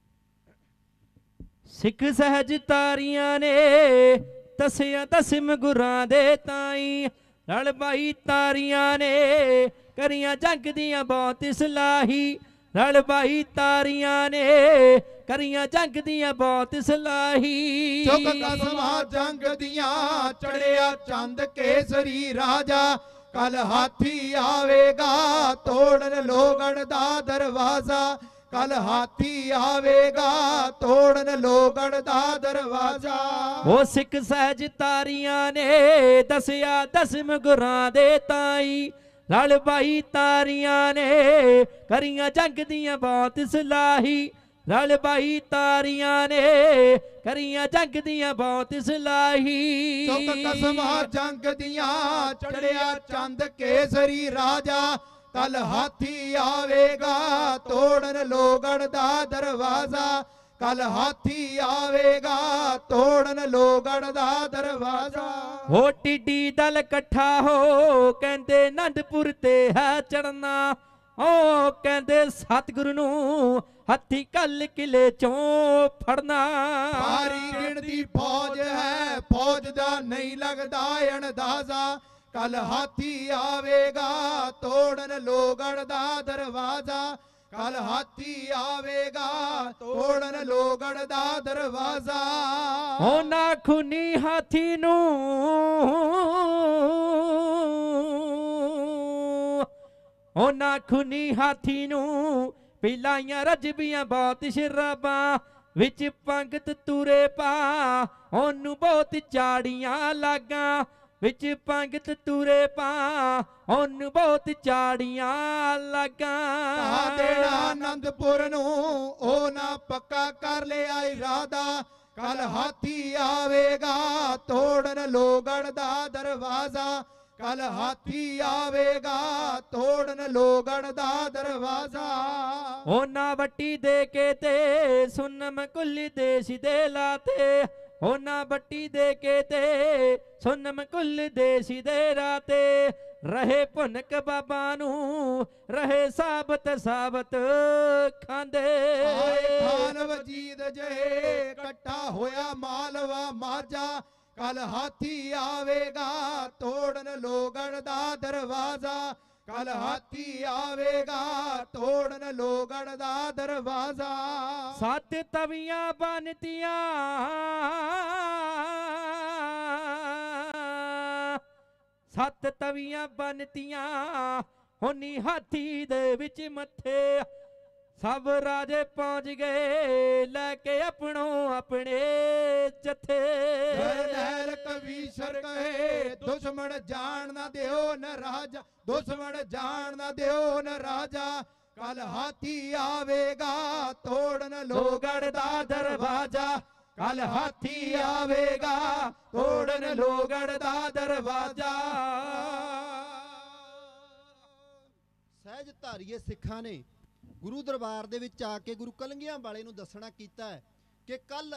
ਸਿੱਖ ਸਹਿਜ ਤਾਰੀਆਂ ਨੇ ਦਸਿਆ ਦਸਮ ਗੁਰਾਂ ਦੇ ਤਾਈ, ਰਲ ਬਾਈ ਤਾਰੀਆਂ ਨੇ ਕਰੀਆਂ ਜੰਗ ਦੀਆਂ ਬਹੁਤ ਸਲਾਹੀ, ਰਲ ਬਾਈ ਤਾਰੀਆਂ ਨੇ ਕਰੀਆਂ ਜੰਗ ਦੀਆਂ ਬਹੁਤ ਸਲਾਹੀ। ਚੁੱਕ ਕਸਮਾਂ ਜੰਗ ਦੀਆਂ ਚੜਿਆ ਚੰਦ ਕੇਸਰੀ ਰਾਜਾ, ਕੱਲ ਹਾਥੀ ਆਵੇਗਾ ਤੋੜਨ ਲੋਹਗੜ੍ਹ ਦਾ ਦਰਵਾਜ਼ਾ, ਕੱਲ ਹਾਥੀ ਆਵੇਗਾ ਤੋੜਨ ਲੋਹਗੜ੍ਹ ਦਾ ਦਰਵਾਜ਼ਾ। ਉਹ ਸਿੱਖ ਸਹਿਜ ਤਾਰੀਆਂ ਨੇ ਦਸਿਆ ਦਸਮ ਗੁਰਾਂ ਦੇ ਤਾਈ, ਰਲ ਬਾਈ ਤਾਰੀਆਂ ਨੇ ਕਰੀਆਂ ਜੰਗ ਦੀਆਂ ਬਹੁਤ ਸਲਾਹੀ, ਰਲ ਬਾਈ ਤਾਰੀਆਂ ਨੇ ਕਰੀਆਂ ਜੰਗ ਦੀਆਂ ਬਹੁਤ ਸਲਾਹੀ। ਚੁੱਕ ਕਸਮਾਂ ਜੰਗ ਦੀਆਂ ਚੜਿਆ ਚੰਦ ਕੇਸਰੀ ਰਾਜਾ, ਕੱਲ ਹਾਥੀ ਆਵੇਗਾ ਤੋੜਨ ਲੋਹਗੜ੍ਹ ਦਾ ਦਰਵਾਜ਼ਾ, ਕੱਲ ਹਾਥੀ ਆਵੇਗਾ ਤੋੜਨ ਲੋਹਗੜ੍ਹ ਦਾ ਦਰਵਾਜ਼ਾ। ਹੋ ਟਿੱਡੀ ਦਲ ਇਕੱਠਾ ਹੋ ਕਹਿੰਦੇ ਅਨੰਦਪੁਰ ਤੇ ਹੈ ਚੜਨਾ, ਉਹ ਕਹਿੰਦੇ ਸਤਿਗੁਰੂ ਨੂੰ ਹੱਥੀ ਕੱਲ ਕਿਲੇ ਚੋਂ ਫੜਨਾ। ਭਾਰੀ ਗਿਣਤੀ ਫੌਜ ਹੈ ਫੌਜ ਦਾ ਨਹੀਂ ਲੱਗਦਾ ਅੰਦਾਜ਼ਾ, ਕੱਲ ਹਾਥੀ ਆਵੇਗਾ ਤੋੜਨ ਲੋਹਗੜ੍ਹ ਦਾ ਦਰਵਾਜ਼ਾ, ਕੱਲ ਹਾਥੀ ਆਵੇਗਾ ਤੋੜਨ ਲੋਗੜ ਦਾ ਦਰਵਾਜ਼ਾ। ਓ ਨਾ ਖੂਨੀ ਹਾਥੀ ਨੂੰ ਓ ਨਾ ਖੂਨੀ ਹਾਥੀ ਨੂੰ ਪਿਲਾਈਆਂ ਰਜਬੀਆਂ ਬਹੁਤ ਸ਼ਰਾਬਾਂ ਵਿੱਚ ਪੰਗਤ ਤੁਰੇ ਪਾ ਉਹਨੂੰ ਬਹੁਤ ਚਾੜੀਆਂ ਲਾਗਾਂ ਵਿੱਚ ਪੰਗਤ ਤੁਰੇ ਪਾ ਉਹਨੂੰ ਬਹੁਤ ਚਾੜੀਆਂ ਲਾਗਾਂ। ਕਾ ਦੇਣਾ ਆਨੰਦਪੁਰ ਨੂੰ ਉਹ ਨਾ ਪੱਕਾ ਕਰ ਲਿਆ ਇਰਾਦਾ ਕੱਲ ਹਾਥੀ ਆਵੇਗਾ ਤੋੜਨ ਲੋਗੜ ਦਾ ਦਰਵਾਜ਼ਾ। ਕੱਲ ਹਾਥੀ ਆਵੇਗਾ ਤੋੜਨ ਲੋਗੜ ਦਾ ਦਰਵਾਜ਼ਾ। ਉਹਨਾਂ ਵੱਟੀ ਦੇ ਕੇ ਤੇ ਸੁਨਮ ਕੁੱਲੀ ਦੇਸ਼ ਦੇ ਲਾਤੇ ਉਹਨਾਂ ਵੱਟੀ ਦੇ ਕੇ ਤੇ ਸੁਨਮ ਕੁੱਲ ਦੇਸ਼ ਦੇ ਰਾਤੇ ਰਹੇ ਭੁਨਕ ਬਾਬਾ ਨੂੰ ਰਹੇ ਸਾਬਤ ਸਾਬਤ ਖਾਂਦੇ। ਆਏ ਖਾਨ ਵਜੀਦ ਜੇ ਇਕੱਠਾ ਹੋਇਆ ਮਾਲਵਾ ਮਾਝਾ ਕੱਲ ਹਾਥੀ ਆਵੇਗਾ ਤੋੜਨ ਲੋਗੜ ਦਾ ਦਰਵਾਜ਼ਾ। ਕੱਲ ਹਾਥੀ ਆਵੇਗਾ ਤੋੜਨ ਲੋਗੜ ਦਾ ਦਰਵਾਜ਼ਾ। ਸੱਤ ਤਵੀਆਂ ਬਣਤੀਆਂ ਸੱਤ ਤਵੀਆਂ ਬਣਤੀਆਂ ਹੋਨੀ ਹਾਥੀ ਦੇ ਵਿੱਚ ਮੱਥੇ ਸਭ ਰਾਜੇ ਪਹੁੰਚ ਗਏ ਲੈ ਕੇ ਆਪਣੋ ਆਪਣੇ ਜੱਥੇ। ਜਰਨੈਲ ਕਵੀਸ਼ਰ ਕਹੇ ਦੁਸ਼ਮਣ ਜਾਣ ਨਾ ਦਿਓ ਨ ਰਾਜਾ ਦੁਸ਼ਮਣ ਜਾਣ ਨਾ ਦਿਓ ਨ ਰਾਜਾ। ਕੱਲ ਹਾਥੀ ਆਵੇਗਾ ਤੋੜਨ ਲੋਗੜ ਦਾ ਦਰਵਾਜ਼ਾ। ਕੱਲ ਹਾਥੀ ਆਵੇਗਾ ਤੋੜਨ ਲੋਗੜ ਦਾ ਦਰਵਾਜ਼ਾ। ਸਹਿਜ ਧਾਰੀਏ ਸਿੱਖਾਂ ਨੇ ਗੁਰੂ ਦਰਬਾਰ ਦੇ ਵਿੱਚ ਆ ਕੇ ਗੁਰੂ ਕਲੰਗੀਆਂ ਵਾਲੇ ਨੂੰ ਦੱਸਣਾ ਕੀਤਾ ਹੈ ਕਿ ਕੱਲ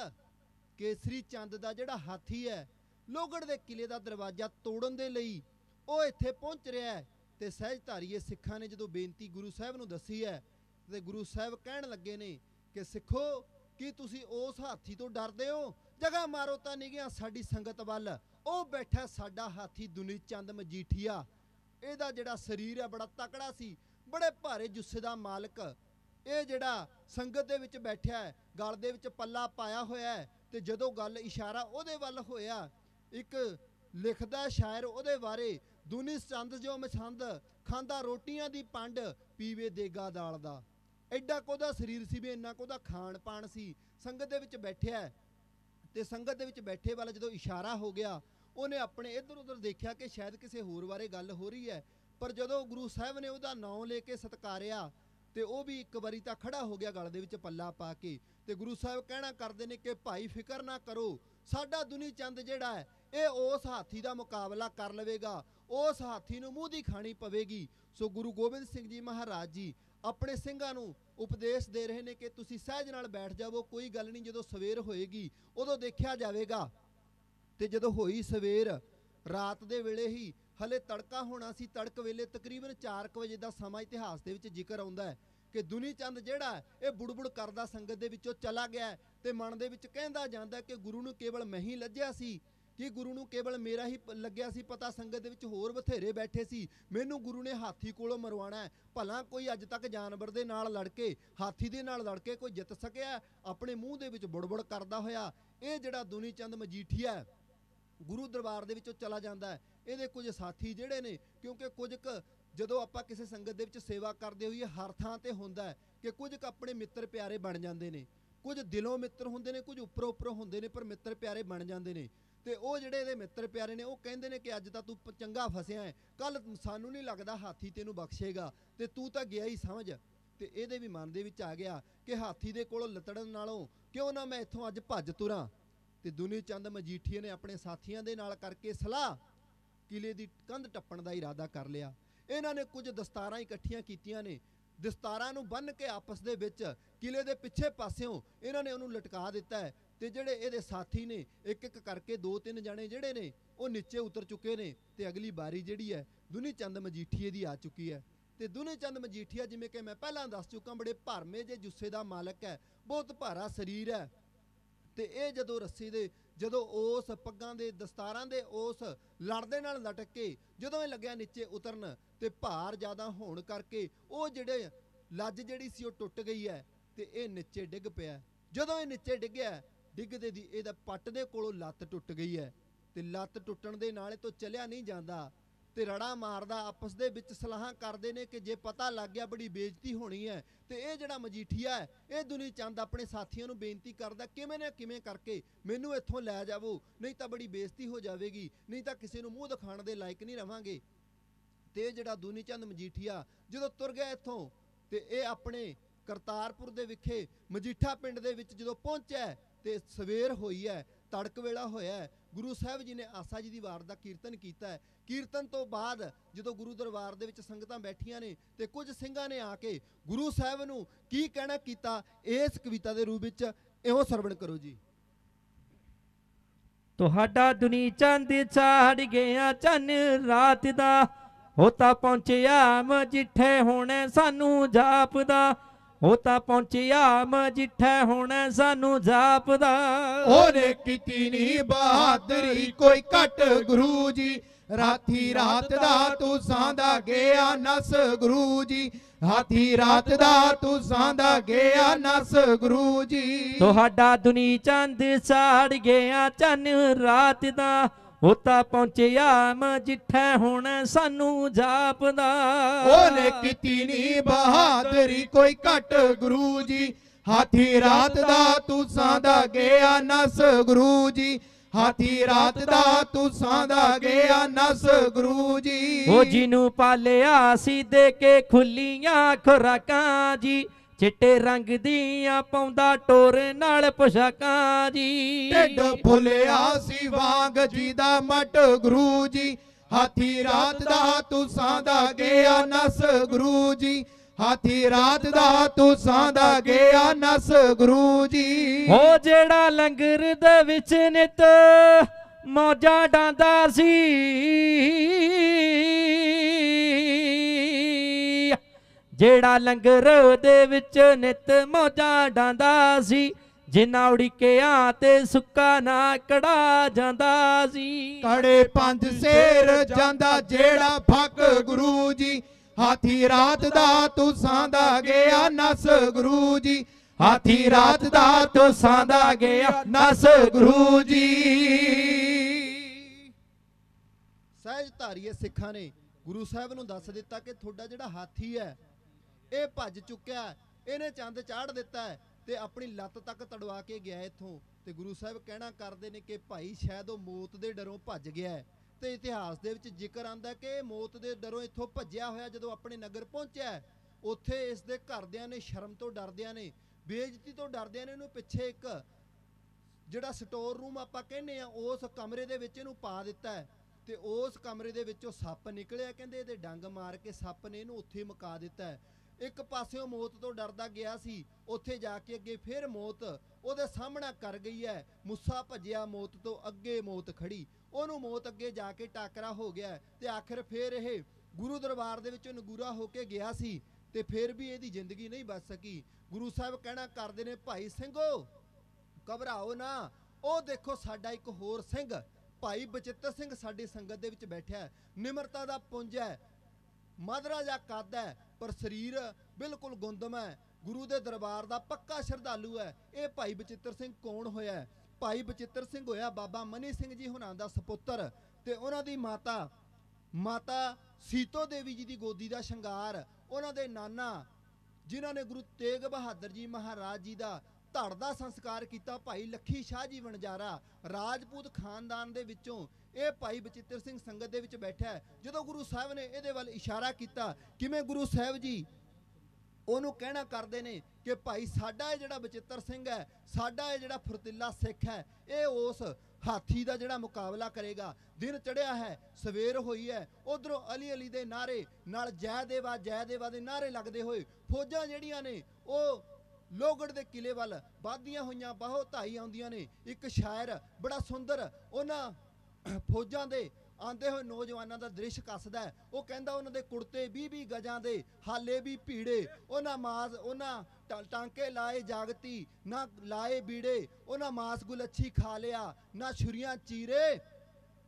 ਕੇਸਰੀ ਚੰਦ ਦਾ ਜਿਹੜਾ ਹਾਥੀ ਹੈ ਲੋਗੜ ਦੇ ਕਿਲੇ ਦਾ ਦਰਵਾਜ਼ਾ ਤੋੜਨ ਦੇ ਲਈ ਉਹ ਇੱਥੇ ਪਹੁੰਚ ਰਿਹਾ ਹੈ। ਤੇ ਸਹਿਜ ਧਾਰੀਏ ਸਿੱਖਾਂ ਨੇ ਜਦੋਂ ਬੇਨਤੀ ਗੁਰੂ ਸਾਹਿਬ ਨੂੰ ਦੱਸੀ ਹੈ ਤੇ ਗੁਰੂ ਸਾਹਿਬ ਕਹਿਣ ਲੱਗੇ ਨੇ ਕਿ ਸਿੱਖੋ ਕੀ ਤੁਸੀਂ ਉਸ ਹਾਥੀ ਤੋਂ ਡਰਦੇ ਹੋ? ਜਗ੍ਹਾ ਮਾਰੋ ਤਾਂ ਨਹੀਂ ਗਿਆ ਸਾਡੀ ਸੰਗਤ ਵੱਲ। ਉਹ ਬੈਠਾ ਸਾਡਾ ਹਾਥੀ ਦੁਨੀ ਚੰਦ ਮਜੀਠੀਆ। ਇਹਦਾ ਜਿਹੜਾ ਸਰੀਰ ਹੈ ਬੜਾ ਤਕੜਾ ਸੀ, ਬੜੇ ਭਾਰੇ ਜੁੱਸੇ ਦਾ ਮਾਲਕ। ਇਹ ਜਿਹੜਾ ਸੰਗਤ ਦੇ ਵਿੱਚ ਬੈਠਿਆ ਹੈ ਗਲ ਦੇ ਵਿੱਚ ਪੱਲਾ ਪਾਇਆ ਹੋਇਆ ਹੈ ਤੇ ਜਦੋਂ ਗੱਲ ਇਸ਼ਾਰਾ ਉਹਦੇ ਵੱਲ ਹੋਇਆ ਇੱਕ ਲਿਖਦਾ ਸ਼ਾਇਰ ਉਹਦੇ ਬਾਰੇ ਦੁਨੀ ਚੰਦ ਜੋ ਮਸੰਦ ਖਾਂਦਾ ਰੋਟੀਆਂ ਦੀ ਪੰਡ ਪੀਵੇ ਦੇਗਾ ਦਾਲ ਦਾ। ਐਡਾ ਕੋਦਾ ਸਰੀਰ ਸੀ ਵੀ ਇੰਨਾ ਕੋਦਾ ਖਾਣ ਪਾਣ ਸੀ। ਸੰਗਤ ਦੇ ਵਿੱਚ ਬੈਠਿਆ ਤੇ ਸੰਗਤ ਦੇ ਵਿੱਚ ਬੈਠੇ ਵਾਲਾ ਜਦੋਂ ਇਸ਼ਾਰਾ ਹੋ ਗਿਆ ਉਹਨੇ ਆਪਣੇ ਇੱਧਰ ਉੱਧਰ ਦੇਖਿਆ ਕਿ ਸ਼ਾਇਦ ਕਿਸੇ ਹੋਰ ਬਾਰੇ ਗੱਲ ਹੋ ਰਹੀ ਹੈ, ਪਰ ਜਦੋਂ ਗੁਰੂ ਸਾਹਿਬ ਨੇ ਉਹਦਾ ਨਾਂ ਲੈ ਕੇ ਸਤਕਾਰਿਆ ਤੇ ਉਹ ਵੀ ਇੱਕ ਵਾਰੀ ਤਾਂ ਖੜਾ ਹੋ ਗਿਆ ਗਲ ਦੇ ਵਿੱਚ ਪੱਲਾ ਪਾ ਕੇ। ਤੇ ਗੁਰੂ ਸਾਹਿਬ ਕਹਿਣਾ ਕਰਦੇ ਨੇ ਕਿ ਭਾਈ ਫਿਕਰ ਨਾ ਕਰੋ, ਸਾਡਾ ਦੁਨੀ ਚੰਦ ਜਿਹੜਾ ਹੈ ਇਹ ਉਸ ਹਾਥੀ ਦਾ ਮੁਕਾਬਲਾ ਕਰ ਲਵੇਗਾ, ਉਸ ਹਾਥੀ ਨੂੰ ਮੂੰਹ ਦੀ ਖਾਣੀ ਪਵੇਗੀ। ਸੋ ਗੁਰੂ ਗੋਬਿੰਦ ਸਿੰਘ ਜੀ ਮਹਾਰਾਜ ਜੀ ਆਪਣੇ ਸਿੰਘਾਂ ਨੂੰ ਉਪਦੇਸ਼ ਦੇ ਰਹੇ ਨੇ ਕਿ ਤੁਸੀਂ ਸਹਿਜ ਨਾਲ ਬੈਠ ਜਾਵੋ, ਕੋਈ ਗੱਲ ਨਹੀਂ, ਜਦੋਂ ਸਵੇਰ ਹੋਏਗੀ ਉਦੋਂ ਦੇਖਿਆ ਜਾਵੇਗਾ। ਤੇ ਜਦੋਂ ਹੋਈ ਸਵੇਰ ਰਾਤ ਦੇ ਵੇਲੇ ਹੀ ਹਲੇ ਤੜਕਾ ਹੋਣਾ ਸੀ, ਤੜਕ ਵੇਲੇ ਤਕਰੀਬਨ ਚਾਰ ਕੁ ਵਜੇ ਦਾ ਸਮਾਂ ਇਤਿਹਾਸ ਦੇ ਵਿੱਚ ਜ਼ਿਕਰ ਆਉਂਦਾ ਹੈ ਕਿ ਦੁਨੀ ਚੰਦ ਜਿਹੜਾ ਇਹ ਬੁੜਬੁੜ ਕਰਦਾ ਸੰਗਤ ਦੇ ਵਿੱਚੋਂ ਚਲਾ ਗਿਆ ਤੇ ਮਨ ਦੇ ਵਿੱਚ ਕਹਿੰਦਾ ਜਾਂਦਾ ਕਿ ਗੁਰੂ ਨੂੰ ਕੇਵਲ ਮੈਂ ਹੀ ਲੱਜਿਆ ਸੀ, ਕਿ ਗੁਰੂ ਨੂੰ ਕੇਵਲ ਮੇਰਾ ਹੀ ਲੱਗਿਆ ਸੀ ਪਤਾ, ਸੰਗਤ ਦੇ ਵਿੱਚ ਹੋਰ ਬਥੇਰੇ ਬੈਠੇ ਸੀ, ਮੈਨੂੰ ਗੁਰੂ ਨੇ ਹਾਥੀ ਕੋਲੋਂ ਮਰਵਾਉਣਾ ਹੈ। ਭਲਾ ਕੋਈ ਅੱਜ ਤੱਕ ਜਾਨਵਰ ਦੇ ਨਾਲ ਲੜ ਕੇ ਹਾਥੀ ਦੇ ਨਾਲ ਲੜ ਕੇ ਕੋਈ ਜਿੱਤ ਸਕਿਆ? ਆਪਣੇ ਮੂੰਹ ਦੇ ਵਿੱਚ ਬੁੜਬੁੜ ਕਰਦਾ ਹੋਇਆ ਇਹ ਜਿਹੜਾ ਦੁਨੀ ਚੰਦ ਮਜੀਠੀਆ ਗੁਰੂ ਦਰਬਾਰ ਦੇ ਵਿੱਚੋਂ ਚਲਾ ਜਾਂਦਾ ਹੈ। ਇਹਦੇ ਕੁਝ ਸਾਥੀ ਜਿਹੜੇ ਨੇ, ਕਿਉਂਕਿ ਕੁਝ ਕੁ ਜਦੋਂ ਆਪਾਂ ਕਿਸੇ ਸੰਗਤ ਦੇ ਵਿੱਚ ਸੇਵਾ ਕਰਦੇ ਹੋਈਏ ਹਰ ਥਾਂ ਤੇ ਹੁੰਦਾ ਹੈ ਕਿ ਕੁਝ ਕੁ ਆਪਣੇ ਮਿੱਤਰ ਪਿਆਰੇ ਬਣ ਜਾਂਦੇ ਨੇ, ਕੁਝ ਦਿਲੋਂ ਮਿੱਤਰ ਹੁੰਦੇ ਨੇ, ਕੁਝ ਉੱਪਰੋਂ ਉੱਪਰੋਂ ਹੁੰਦੇ ਨੇ, ਪਰ ਮਿੱਤਰ ਪਿਆਰੇ ਬਣ ਜਾਂਦੇ ਨੇ। ਤੇ ਉਹ ਜਿਹੜੇ ਇਹਦੇ ਮਿੱਤਰ ਪਿਆਰੇ ਨੇ ਉਹ ਕਹਿੰਦੇ ਨੇ ਕਿ ਅੱਜ ਤਾਂ ਤੂੰ ਚੰਗਾ ਫਸਿਆ ਹੈ, ਕੱਲ ਸਾਨੂੰ ਨਹੀਂ ਲੱਗਦਾ ਹਾਥੀ ਤੈਨੂੰ ਬਖਸ਼ੇਗਾ ਤੇ ਤੂੰ ਤਾਂ ਗਿਆ ਹੀ ਸਮਝ। ਤੇ ਇਹਦੇ ਵੀ ਮਨ ਦੇ ਵਿੱਚ ਆ ਗਿਆ ਕਿ ਹਾਥੀ ਦੇ ਕੋਲੋਂ ਲਤੜਨ ਨਾਲੋਂ ਕਿਉਂ ਨਾ ਮੈਂ ਇੱਥੋਂ ਅੱਜ ਭੱਜ ਤੁਰਾਂ। ਤੇ ਦੁਨੀ ਚੰਦ ਮਜੀਠੀਏ ਨੇ ਆਪਣੇ ਸਾਥੀਆਂ ਦੇ ਨਾਲ ਕਰਕੇ ਸਲਾਹ ਕਿਲੇ ਦੀ ਕੰਧ ਟੱਪਣ ਦਾ ਇਰਾਦਾ ਕਰ ਲਿਆ। ਇਹਨਾਂ ਨੇ ਕੁਝ ਦਸਤਾਰਾਂ ਇਕੱਠੀਆਂ ਕੀਤੀਆਂ ਨੇ, ਦਸਤਾਰਾਂ ਨੂੰ ਬੰਨ੍ਹ ਕੇ ਆਪਸ ਦੇ ਵਿੱਚ ਕਿਲੇ ਦੇ ਪਿੱਛੇ ਪਾਸਿਓਂ ਇਹਨਾਂ ਨੇ ਉਹਨੂੰ ਲਟਕਾ ਦਿੱਤਾ ਹੈ। ਤੇ ਜਿਹੜੇ ਇਹਦੇ ਸਾਥੀ ਨੇ ਇੱਕ ਇੱਕ ਕਰਕੇ ਦੋ ਤਿੰਨ ਜਣੇ ਜਿਹੜੇ ਨੇ ਉਹ ਨੀਚੇ ਉਤਰ ਚੁੱਕੇ ਨੇ ਤੇ ਅਗਲੀ ਬਾਰੀ ਜਿਹੜੀ ਹੈ ਦੁਨੀ ਚੰਦ ਮਜੀਠੀਏ ਦੀ ਆ ਚੁੱਕੀ ਹੈ। ਤੇ ਦੁਨੀ ਚੰਦ ਮਜੀਠੀਆ ਜਿਵੇਂ ਕਿ ਮੈਂ ਪਹਿਲਾਂ ਦੱਸ ਚੁੱਕਾ ਬੜੇ ਭਰਮੇ ਜੇ ਜੁੱਸੇ ਦਾ ਮਾਲਕ ਹੈ, ਬਹੁਤ ਭਾਰਾ ਸਰੀਰ ਹੈ। ਤੇ ਇਹ ਜਦੋਂ ਰੱਸੀ ਦੇ ਜਦੋਂ ਉਸ ਪੱਗਾਂ ਦੇ ਦਸਤਾਰਾਂ ਦੇ ਉਸ ਲੜ ਦੇ ਨਾਲ ਲਟਕ ਕੇ ਜਦੋਂ ਇਹ ਲੱਗਿਆ ਨੀਚੇ ਉਤਰਨ ਤੇ ਭਾਰ ਜ਼ਿਆਦਾ ਹੋਣ ਕਰਕੇ ਉਹ ਜਿਹੜੇ ਲੱਜ ਜਿਹੜੀ ਸੀ ਉਹ ਟੁੱਟ ਗਈ ਹੈ ਤੇ ਇਹ ਨੀਚੇ ਡਿੱਗ ਪਿਆ। ਜਦੋਂ ਇਹ ਨੀਚੇ ਡਿੱਗਿਆ, ਡਿੱਗਦੇ ਦੀ ਇਹਦਾ ਪੱਟ ਦੇ ਕੋਲੋਂ ਲੱਤ ਟੁੱਟ ਗਈ ਹੈ ਤੇ ਲੱਤ ਟੁੱਟਣ ਦੇ ਨਾਲ ਇਹ ਤੋਂ ਚੱਲਿਆ ਨਹੀਂ ਜਾਂਦਾ ਤੇ ਰੜਾ ਮਾਰਦਾ ਆਪਸ ਦੇ ਵਿੱਚ ਸਲਾਹਾਂ ਕਰਦੇ ਨੇ ਕਿ ਜੇ ਪਤਾ ਲੱਗ ਗਿਆ ਬੜੀ ਬੇਇੱਜ਼ਤੀ ਹੋਣੀ ਹੈ। ਤੇ ਇਹ ਜਿਹੜਾ ਮਜੀਠੀਆ ਹੈ ਇਹ ਦੁਨੀ ਚੰਦ ਆਪਣੇ ਸਾਥੀਆਂ ਨੂੰ ਬੇਨਤੀ ਕਰਦਾ ਕਿਵੇਂ ਨਾ ਕਿਵੇਂ ਕਰਕੇ ਮੈਨੂੰ ਇੱਥੋਂ ਲੈ ਜਾਵੋ, ਨਹੀਂ ਤਾਂ ਬੜੀ ਬੇਇੱਜ਼ਤੀ ਹੋ ਜਾਵੇਗੀ, ਨਹੀਂ ਤਾਂ ਕਿਸੇ ਨੂੰ ਮੂੰਹ ਦਿਖਾਉਣ ਦੇ ਲਾਇਕ ਨਹੀਂ ਰਵਾਂਗੇ। ਤੇ ਜਿਹੜਾ ਦੁਨੀ ਚੰਦ ਮਜੀਠੀਆ ਜਦੋਂ ਤੁਰ ਗਿਆ ਇੱਥੋਂ ਤੇ ਇਹ ਆਪਣੇ ਕਰਤਾਰਪੁਰ ਦੇ ਵਿਖੇ ਮਜੀਠਾ ਪਿੰਡ ਦੇ ਵਿੱਚ ਜਦੋਂ ਪਹੁੰਚਿਆ ਤੇ ਸਵੇਰ ਹੋਈ ਹੈ, ਤੜਕ ਵੇਲਾ ਹੋਇਆ। ਗੁਰੂ ਸਾਹਿਬ ਜੀ ਨੇ ਆਸਾ ਜੀ ਦੀ ਵਾਰ ਦਾ ਕੀਰਤਨ ਕੀਤਾ ਹੈ। ਕੀਰਤਨ ਤੋਂ ਬਾਅਦ ਜਦੋਂ ਗੁਰੂ ਦਰਬਾਰ ਦੇ ਵਿੱਚ ਸੰਗਤਾਂ ਬੈਠੀਆਂ ਨੇ ਤੇ ਕੁਝ ਸਿੰਘਾਂ ਨੇ ਆ ਕੇ ਗੁਰੂ ਸਾਹਿਬ ਨੂੰ ਕੀ ਕਹਿਣਾ ਕੀਤਾ, ਇਸ ਕਵਿਤਾ ਦੇ ਰੂਪ ਵਿੱਚ ਇਹੋ ਸਰਵਣ ਕਰੋ ਜੀ। ਤੁਹਾਡਾ ਦੁਨੀ ਚੰਦ ਚਾੜ ਗਿਆ ਚੰਨ ਰਾਤ ਦਾ, ਹੋ ਤਾਂ ਪਹੁੰਚਿਆ ਮਜੀਠੇ ਹੋਣੇ ਸਾਨੂੰ ਜਾਪਦਾ, ਹੋ ਤਾਂ ਪਹੁੰਚਿਆ ਮਜੀਠੇ ਹੋਣੇ ਸਾਨੂੰ ਜਾਪਦਾ। ਉਹਨੇ ਕੀਤੀ ਨੀ ਬਹਾਦਰੀ ਕੋਈ ਘਟ ਗੁਰੂ ਜੀ, ਰਾਤੀ ਰਾਤ ਦਾ ਤੂੰ ਸਾਂਦਾ ਗਿਆ ਨਸ ਗੁਰੂ ਜੀ, ਹਾਥੀ ਰਾਤ ਦਾ ਤੂੰ ਸਾਂਦਾ ਗਿਆ ਨਸ ਗੁਰੂ ਜੀ। ਤੁਹਾਡਾ ਦੁਨੀ ਚੰਦ ਚਾੜ ਗਿਆ ਚੰਨ ਰਾਤ ਦਾ, ਉਹ ਤਾਂ ਪਹੁੰਚਿਆ ਮਜੀਠੇ ਹੁਣ ਸਾਨੂੰ ਜਾਪਦਾ। ਉਹਨੇ ਕੀਤੀ ਨੀ ਬਹਾਦਰੀ ਕੋਈ ਘਟ ਗੁਰੂ ਜੀ, ਹਾਥੀ ਰਾਤ ਦਾ ਤੂੰ ਸਾਂਦਾ ਗਿਆ ਨਸ ਗੁਰੂ ਜੀ, ਹਾਥੀ ਰਾਤ ਦਾ ਤੂੰ ਸਾਂਦਾ ਗਿਆ ਨਸ ਗੁਰੂ ਜੀ। ਉਹ ਜਿਹਨੂੰ ਪਾਲਿਆ ਸੀ ਦੇ ਕੇ ਖੁੱਲੀਆਂ ਖੁਰਾਕਾਂ ਜੀ, ਚਿੱਟੇ ਰੰਗ ਦੀਆਂ ਪਾਉਂਦਾ ਟੋਰ ਨਾਲ ਪੁਸ਼ਾਕਾਂ ਜੀ। ਢਿੱਡ ਫੁੱਲਿਆ ਸੀ ਵਾਂਗ ਜੀ ਦਾ ਮਟ ਗੁਰੂ ਜੀ, ਹਾਥੀ ਰਾਤ ਦਾ ਤੂੰ ਸਾਂਦਾ ਗਿਆ ਨਸ ਗੁਰੂ ਜੀ, ਹਾਥੀ ਰਾਤ ਦਾ ਤੂੰ ਸਾਂਦਾ ਗਿਆ ਨਸ ਗੁਰੂ ਜੀ। ਉਹ ਜਿਹੜਾ ਲੰਗਰ ਦੇ ਵਿੱਚ ਨਿਤ ਮੌਜਾਂ ਡਾਂਦਾ ਸੀ, ਜਿਹੜਾ ਲੰਗਰ ਦੇ ਵਿੱਚ ਨਿਤ ਮੌਜਾਂ ਡਾਂਦਾ ਸੀ, ਜਿੰਨਾ ਉੜਿਕਿਆ ਤੇ ਸੁੱਕਾ ਨਾ ਕੜਾ ਜਾਂਦਾ ਸੀ। ਕੜੇ ਪੰਜ ਸੇਰ ਜਾਂਦਾ ਜਿਹੜਾ ਫੱਕ ਗੁਰੂ ਜੀ, ਹਾਥੀ ਰਾਤ ਦਾ ਤੂੰ ਸਾਂਦਾ ਗਿਆ ਨਸ ਗੁਰੂ ਜੀ, ਹਾਥੀ ਰਾਤ ਦਾ ਤੂੰ ਸਾਂਦਾ ਗਿਆ ਨਸ ਗੁਰੂ ਜੀ। ਸਹਿਜ ਧਾਰੀਏ ਸਿੱਖਾਂ ਨੇ ਗੁਰੂ ਸਾਹਿਬ ਨੂੰ ਦੱਸ ਦਿੱਤਾ ਕਿ ਤੁਹਾਡਾ ਜਿਹੜਾ ਹਾਥੀ ਹੈ ਇਹ ਭੱਜ ਚੁੱਕਿਆ, ਇਹਨੇ ਚੰਦ ਚਾੜ ਦਿੱਤਾ ਹੈ ਤੇ ਆਪਣੀ ਲੱਤ ਤੱਕ ਤੜਵਾ ਕੇ ਗਿਆ ਇੱਥੋਂ। ਤੇ ਗੁਰੂ ਸਾਹਿਬ ਕਹਿਣਾ ਕਰਦੇ ਨੇ ਕਿ ਭਾਈ ਸ਼ਾਇਦ ਉਹ ਮੌਤ ਦੇ ਡਰੋਂ ਭੱਜ ਗਿਆ ਹੈ। ਤੇ ਇਤਿਹਾਸ ਦੇ ਵਿੱਚ ਜ਼ਿਕਰ ਆਂਦਾ ਕਿ ਮੌਤ ਦੇ ਡਰੋਂ ਇੱਥੋਂ ਭੱਜਿਆ ਹੋਇਆ ਜਦੋਂ ਆਪਣੇ ਨਗਰ ਪਹੁੰਚਿਆ, ਉੱਥੇ ਇਸ ਦੇ ਘਰਦਿਆਂ ਨੇ ਸ਼ਰਮ ਤੋਂ ਡਰਦਿਆਂ ਨੇ, ਬੇਇੱਜ਼ਤੀ ਤੋਂ ਡਰਦਿਆਂ ਨੇ ਇਹਨੂੰ ਪਿੱਛੇ ਇੱਕ ਜਿਹੜਾ ਸਟੋਰ ਰੂਮ ਆਪਾਂ ਕਹਿੰਦੇ ਆ ਉਸ ਕਮਰੇ ਦੇ ਵਿੱਚ ਇਹਨੂੰ ਪਾ ਦਿੱਤਾ ਹੈ। ਤੇ ਉਸ ਕਮਰੇ ਦੇ ਵਿੱਚੋਂ ਸੱਪ ਨਿਕਲਿਆ, ਕਹਿੰਦੇ ਇਹਦੇ ਡੰਗ ਮਾਰ ਕੇ ਸੱਪ ਨੇ ਇਹਨੂੰ ਉੱਥੇ ਮੁਕਾ ਦਿੱਤਾ ਹੈ। ਇੱਕ ਪਾਸਿਓਂ ਮੌਤ ਤੋਂ ਡਰਦਾ ਗਿਆ ਸੀ, ਉੱਥੇ ਜਾ ਕੇ ਅੱਗੇ ਫਿਰ ਮੌਤ ਉਹਦੇ ਸਾਹਮਣਾ ਕਰ ਗਈ ਹੈ। ਮੁੱਸਾ ਭੱਜਿਆ ਮੌਤ ਤੋਂ, ਅੱਗੇ ਮੌਤ ਖੜੀ, ਉਹਨੂੰ ਮੌਤ ਅੱਗੇ ਜਾ ਕੇ ਟਾਕਰਾ ਹੋ ਗਿਆ ਤੇ ਆਖਿਰ ਫਿਰ ਇਹ ਗੁਰੂ ਦਰਬਾਰ ਦੇ ਵਿੱਚੋਂ ਨਗੂਰਾ ਹੋ ਕੇ ਗਿਆ ਸੀ ਤੇ ਫਿਰ ਵੀ ਇਹਦੀ ਜ਼ਿੰਦਗੀ ਨਹੀਂ ਬਚ ਸਕੀ। ਗੁਰੂ ਸਾਹਿਬ ਕਹਿਣਾ ਕਰਦੇ ਨੇ ਭਾਈ ਸਿੰਘੋ ਘਬਰਾਓ ਨਾ, ਉਹ ਦੇਖੋ ਸਾਡਾ ਇੱਕ ਹੋਰ ਸਿੰਘ ਭਾਈ ਬਚਿੱਤਰ ਸਿੰਘ ਸਾਡੀ ਸੰਗਤ ਦੇ ਵਿੱਚ ਬੈਠਾ ਹੈ, ਨਿਮਰਤਾ ਦਾ ਪੁੰਜ ਹੈ, ਮਾਦਰਾ ਜਾ ਕੱਦ ਹੈ ਪਰ ਸਰੀਰ ਬਿਲਕੁਲ ਗੁੰਦਮ ਹੈ, ਗੁਰੂ ਦੇ ਦਰਬਾਰ ਦਾ ਪੱਕਾ ਸ਼ਰਧਾਲੂ ਹੈ। ਇਹ ਭਾਈ ਬਚਿੱਤਰ ਸਿੰਘ ਕੌਣ ਹੋਇਆ? ਭਾਈ ਬਚਿੱਤਰ ਸਿੰਘ ਹੋਇਆ ਬਾਬਾ ਮਨੀ ਸਿੰਘ ਜੀ ਹੁਣਾਂ ਦਾ ਸਪੁੱਤਰ ਤੇ ਉਹਨਾਂ ਦੀ ਮਾਤਾ ਮਾਤਾ ਸੀਤੋ ਦੇਵੀ ਜੀ ਦੀ ਗੋਦੀ ਦਾ ਸ਼ਿੰਗਾਰ, ਉਹਨਾਂ ਦੇ ਨਾਨਾ ਜਿਨ੍ਹਾਂ ਨੇ ਗੁਰੂ ਤੇਗ ਬਹਾਦਰ ਜੀ ਮਹਾਰਾਜ ਜੀ ਦਾ ਧੜ ਦਾ ਸੰਸਕਾਰ ਕੀਤਾ, ਭਾਈ ਲੱਖੀ ਸ਼ਾਹ ਜੀ ਵਣਜਾਰਾ, ਰਾਜਪੂਤ ਖਾਨਦਾਨ ਦੇ ਵਿੱਚੋਂ ਇਹ ਭਾਈ ਬਚਿੱਤਰ ਸਿੰਘ ਸੰਗਤ ਦੇ ਵਿੱਚ ਬੈਠਾ ਹੈ। ਜਦੋਂ ਗੁਰੂ ਸਾਹਿਬ ਨੇ ਇਹਦੇ ਵੱਲ ਇਸ਼ਾਰਾ ਕੀਤਾ, ਕਿਵੇਂ ਗੁਰੂ ਸਾਹਿਬ ਜੀ ਉਹਨੂੰ ਕਹਿਣਾ ਕਰਦੇ ਨੇ ਕਿ ਭਾਈ ਸਾਡਾ ਇਹ ਜਿਹੜਾ ਬਚਿੱਤਰ ਸਿੰਘ ਹੈ, ਸਾਡਾ ਇਹ ਜਿਹੜਾ ਫੁਰਤੀਲਾ ਸਿੱਖ ਹੈ, ਇਹ ਉਸ ਹਾਥੀ ਦਾ ਜਿਹੜਾ ਮੁਕਾਬਲਾ ਕਰੇਗਾ। ਦਿਨ ਚੜਿਆ ਹੈ, ਸਵੇਰ ਹੋਈ ਹੈ, ਉਧਰੋਂ ਅਲੀ ਅਲੀ ਦੇ ਨਾਰੇ ਨਾਲ ਜੈ ਦੇਵਾ ਜੈ ਦੇਵਾ ਦੇ ਨਾਰੇ ਲੱਗਦੇ ਹੋਏ ਫੌਜਾਂ ਜਿਹੜੀਆਂ ਨੇ ਉਹ ਲੋਹਗੜ੍ਹ ਦੇ ਕਿਲੇ ਵੱਲ ਵੱਧਦੀਆਂ ਹੋਈਆਂ ਬਾਹੋਂ ਧਾਈ ਆਉਂਦੀਆਂ ਨੇ। ਇੱਕ ਸ਼ਾਇਰ ਬੜਾ ਸੁੰਦਰ ਉਹਨਾਂ ਫੌਜਾਂ ਦੇ ਆਂਦੇ ਹੋਏ ਨੌਜਵਾਨਾਂ ਦਾ ਦ੍ਰਿਸ਼ ਕੱਸਦਾ ਹੈ। ਉਹ ਕਹਿੰਦਾ ਉਹਨਾਂ ਦੇ ਕੁੜਤੇ ਵੀਹ ਵੀਹ ਗਜਾਂ ਦੇ, ਹਾਲੇ ਵੀ ਭੀੜੇ, ਉਹਨਾਂ ਮਾਸ ਉਹਨਾਂ ਟਾਂਕੇ ਲਾਏ ਜਾਗਤੀ ਨਾ ਲਾਏ ਬੀੜੇ, ਉਹਨਾਂ ਮਾਸ ਗੁਲੱਛੀ ਖਾ ਲਿਆ ਨਾ ਛੁਰੀਆਂ ਚੀਰੇ,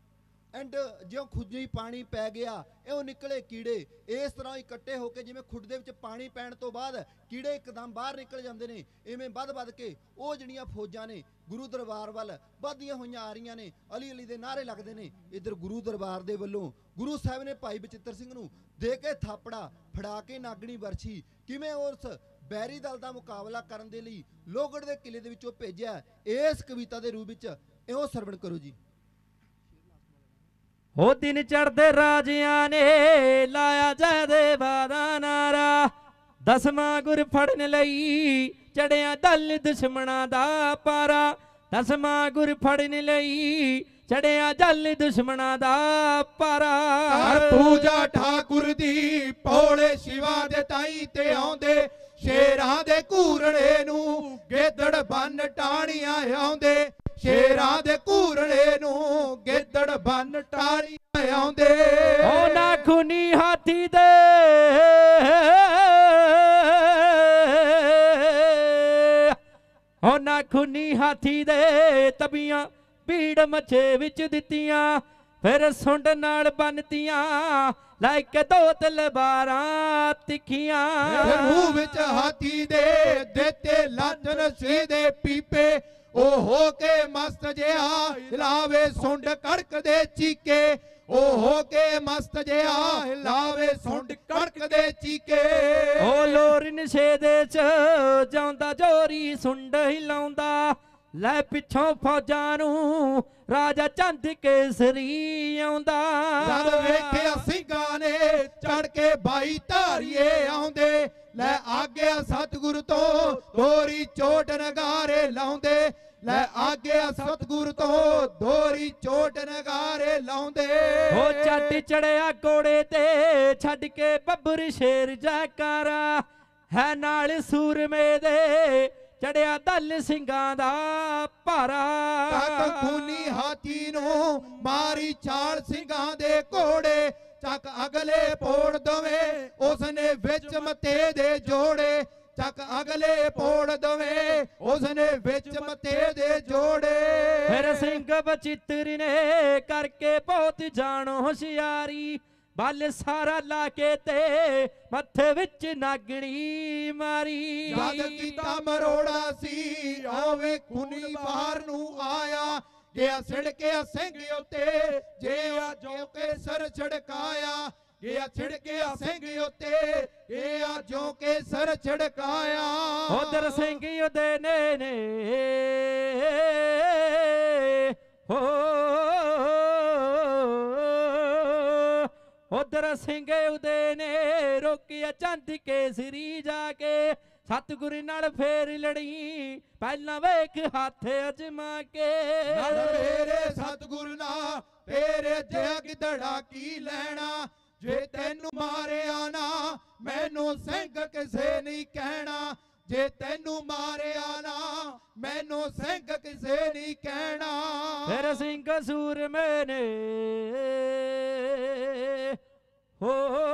ਐਂਡ ਜਿਉਂ ਖੁੱਜੀ ਪਾਣੀ ਪੈ ਗਿਆ ਇਉਂ ਨਿਕਲੇ ਕੀੜੇ। ਇਸ ਤਰ੍ਹਾਂ ਇਕੱਠੇ ਹੋ ਕੇ ਜਿਵੇਂ ਖੁੱਡ ਦੇ ਵਿੱਚ ਪਾਣੀ ਪੈਣ ਤੋਂ ਬਾਅਦ ਕੀੜੇ ਇੱਕਦਮ ਬਾਹਰ ਨਿਕਲ ਜਾਂਦੇ ਨੇ, ਇਵੇਂ ਵੱਧ ਵੱਧ ਕੇ ਉਹ ਜਿਹੜੀਆਂ ਫੌਜਾਂ ਨੇ ਗੁਰੂ ਦਰਬਾਰ ਵੱਲ ਵੱਧਦੀਆਂ ਹੋਈਆਂ ਆ ਰਹੀਆਂ ਨੇ। ਅਲੀ ਅਲੀ ਦੇ ਨਾਅਰੇ ਲੱਗਦੇ ਨੇ। ਇੱਧਰ ਗੁਰੂ ਦਰਬਾਰ ਦੇ ਵੱਲੋਂ ਗੁਰੂ ਸਾਹਿਬ ਨੇ ਭਾਈ ਬਚਿੱਤਰ ਸਿੰਘ ਨੂੰ ਦੇ ਕੇ ਥਾਪੜਾ, ਫੜਾ ਕੇ ਨਾਗਣੀ ਵਰਛੀ, ਕਿਵੇਂ ਉਸ ਬੈਰੀ ਦਲ ਦਾ ਮੁਕਾਬਲਾ ਕਰਨ ਦੇ ਲਈ ਲੋਹਗੜ੍ਹ ਦੇ ਕਿਲੇ ਦੇ ਵਿੱਚੋਂ ਭੇਜਿਆ, ਇਸ ਕਵਿਤਾ ਦੇ ਰੂਪ ਵਿੱਚ ਇਉਂ ਸਰਵਣ ਕਰੋ ਜੀ। ਉਹ ਦਿਨ ਚੜ੍ਹਦੇ ਰਾਜਿਆਂ ਨੇ ਲਾਇਆ ਜੈਦੇਵਾ ਦਾ ਨਾਰਾ, ਦਸਵਾਂ ਗੁਰ ਫੜਨ ਲਈ ਚੜਿਆ ਦਲ ਦੁਸ਼ਮਣਾਂ ਦਾ ਪਾਰਾ, ਦਸਵਾਂ ਗੁਰ ਫੜਨ ਲਈ ਚੜਿਆ ਜਲ ਦੁਸ਼ਮਣਾਂ ਦਾ ਪਾਰਾ। ਕਰ ਪੂਜਾ ਠਾਕੁਰ ਦੀ ਭੋਲੇ ਸ਼ਿਵਾ ਦੇ ਤਾਈ ਤੇ ਆਉਂਦੇ, ਸ਼ੇਰਾਂ ਦੇ ਘੂਰਣੇ ਨੂੰ ਗੇਦੜ ਬੰਨ ਟਾਣੀਆਂ ਆਉਂਦੇ, ਸ਼ੇਰਾਂ ਦੇ ਘੂਰਣੇ ਨੂੰ ਗੇਦੜ ਬੰਨ ਟਾਣੀਆਂ ਆਉਂਦੇ। ਉਹ ਨਾ ਖੂਨੀ ਹਾਥੀ ਦੇ ਉਹ ਨਾ ਖੂਨੀ ਹਾਥੀ ਦੇ ਤਬੀਆਂ ਭੀੜ ਮੱਛੇ ਵਿੱਚ ਦਿੱਤੀਆਂ, ਫਿਰ ਸੁੰਡ ਨਾਲ ਬੰਨਤੀਆਂ ਲੈ ਕੇ ਦੋ ਤਲਵਾਰਾਂ ਤਿੱਖੀਆਂ। ਮੂੰਹ ਵਿੱਚ ਹਾਥੀ ਦੇ ਦਿੱਤੇ ਲਾਂਝਨ ਦੇ ਪੀਪੇ, ਉਹ ਹੋ ਕੇ ਮਸਤ ਜਿਹਾ ਹਿਲਾਵੇ ਸੁੰਡ ਕੜਕਦੇ ਚੀਕੇ, ਉਹ ਹੋ ਕੇ ਮਸਤ ਜਿਹਾ ਹਿਲਾਵੇ ਸੁੰਡ ਕੜਕਦੇ ਚੀਕੇ। ਉਹ ਲੋਰ ਨਸ਼ੇ ਦੇ ਚ ਜਾਂਦਾ ਜੋਰੀ ਸੁੰਡ ਹਿਲਾਉਂਦਾ, ਲੈ ਪਿੱਛੋਂ ਫੌਜਾਂ ਨੂੰ ਰਾਜਾ ਚੰਦ ਕੇਸਰੀ ਆਉਂਦਾ। ਜਦ ਵੇਖਿਆ ਸਿੰਘਾਂ ਨੇ ਚੜ ਕੇ ਬਾਈ ਧਾਰੀਏ ਆਉਂਦੇ, ਲੈ ਆਗਿਆ ਸਤਿਗੁਰ ਤੋਂ ਦੋਰੀ ਚੋਟ ਨਗਾਰੇ ਲਾਉਂਦੇ, ਲੈ ਆਗਿਆ ਸਤਿਗੁਰ ਤੋਂ ਦੋਰੀ ਚੋਟ ਨਗਾਰੇ ਲਾਉਂਦੇ। ਉਹ ਚੱਟ ਚੜਿਆ ਘੋੜੇ ਤੇ ਛੱਡ ਕੇ ਬੱਬਰ ਸ਼ੇਰ ਜੈਕਾਰਾ, ਹੈ ਨਾਲ ਸੂਰਮੇ ਦੇ ਚੜਿਆ ਦਲ ਸਿੰਘਾਂ ਦਾ ਭਾਰਾ। ਤੱਕ ਖੂਨੀ ਹਾਥੀ ਨੂੰ ਮਾਰੀ ਛਾਲ ਸਿੰਘਾਂ ਦੇ ਘੋੜੇ, ਚੱਕ ਅਗਲੇ ਪੋੜ ਦਵੇ ਉਸਨੇ ਵਿੱਚ ਮੱਥੇ ਦੇ ਜੋੜੇ, ਚੱਕ ਅਗਲੇ ਪੋੜ ਦਵੇ ਉਸਨੇ ਵਿੱਚ ਮੱਥੇ ਦੇ ਜੋੜੇ। ਫਿਰ ਸਿੰਘ ਬਚਿੱਤਰ ਨੇ ਕਰਕੇ ਬਹੁਤ ਜਾਣੋ ਹੁਸ਼ਿਆਰੀ, ਬਲ ਸਾਰਾ ਲਾ ਕੇ ਤੇ ਮੱਥੇ ਵਿੱਚ ਨਾਗਣੀ ਮਾਰੀ। ਜਦ ਕੀਤਾ ਮਰੋੜਾ ਸੀ ਆਵੇ ਖੂਨੀ ਬਾਹਰ ਨੂੰ ਆਇਆ, ਗਿਆ ਛਿੜਕਿਆ ਸਿੰਘ ਉੱਤੇ ਜਿਆ ਜੋ ਕੇ ਸਰ ਛੜਕਾਇਆ, ਗਿਆ ਛਿੜਕਿਆ ਸਿੰਘ ਉੱਤੇ ਜਿਆ ਜੋ ਕੇ ਸਰ ਛੜਕਾਇਆ। ਉਧਰ ਸਿੰਘ ਉਹਦੇ ਨੇ ਨੇ ਹੋ ਉਧਰ ਸਿੰਘ ਉਹਦੇ ਨੇ ਰੋਕਿਆ ਚੰਦ ਕੇਸਰੀ ਜਾ ਕੇ, ਸਤਿਗੁਰ ਨਾਲ ਫੇਰ ਲੜੀ ਪਹਿਲਾਂ ਵੇਖ ਹੱਥ ਅਜਮਾ ਕੇ। ਨਾਲ ਮੇਰੇ ਸਤਿਗੁਰ ਨਾਲ ਤੇਰੇ ਜਿਹਾ ਗਿੱਦੜਾ ਕੀ ਲੈਣਾ, ਜੇ ਤੈਨੂੰ ਮਾਰਿਆ ਨਾ ਮੈਨੂੰ ਸਿੰਘ ਕਿਸੇ ਨਹੀਂ ਕਹਿਣਾ, ਜੇ ਤੈਨੂੰ ਮਾਰਿਆ ਨਾ ਮੈਨੂੰ ਸਿੰਘ ਕਿਸੇ ਨਹੀਂ ਕਹਿਣਾ। ਫਿਰ ਸਿੰਘ ਸੂਰਮੇ ਨੇ ਹੋ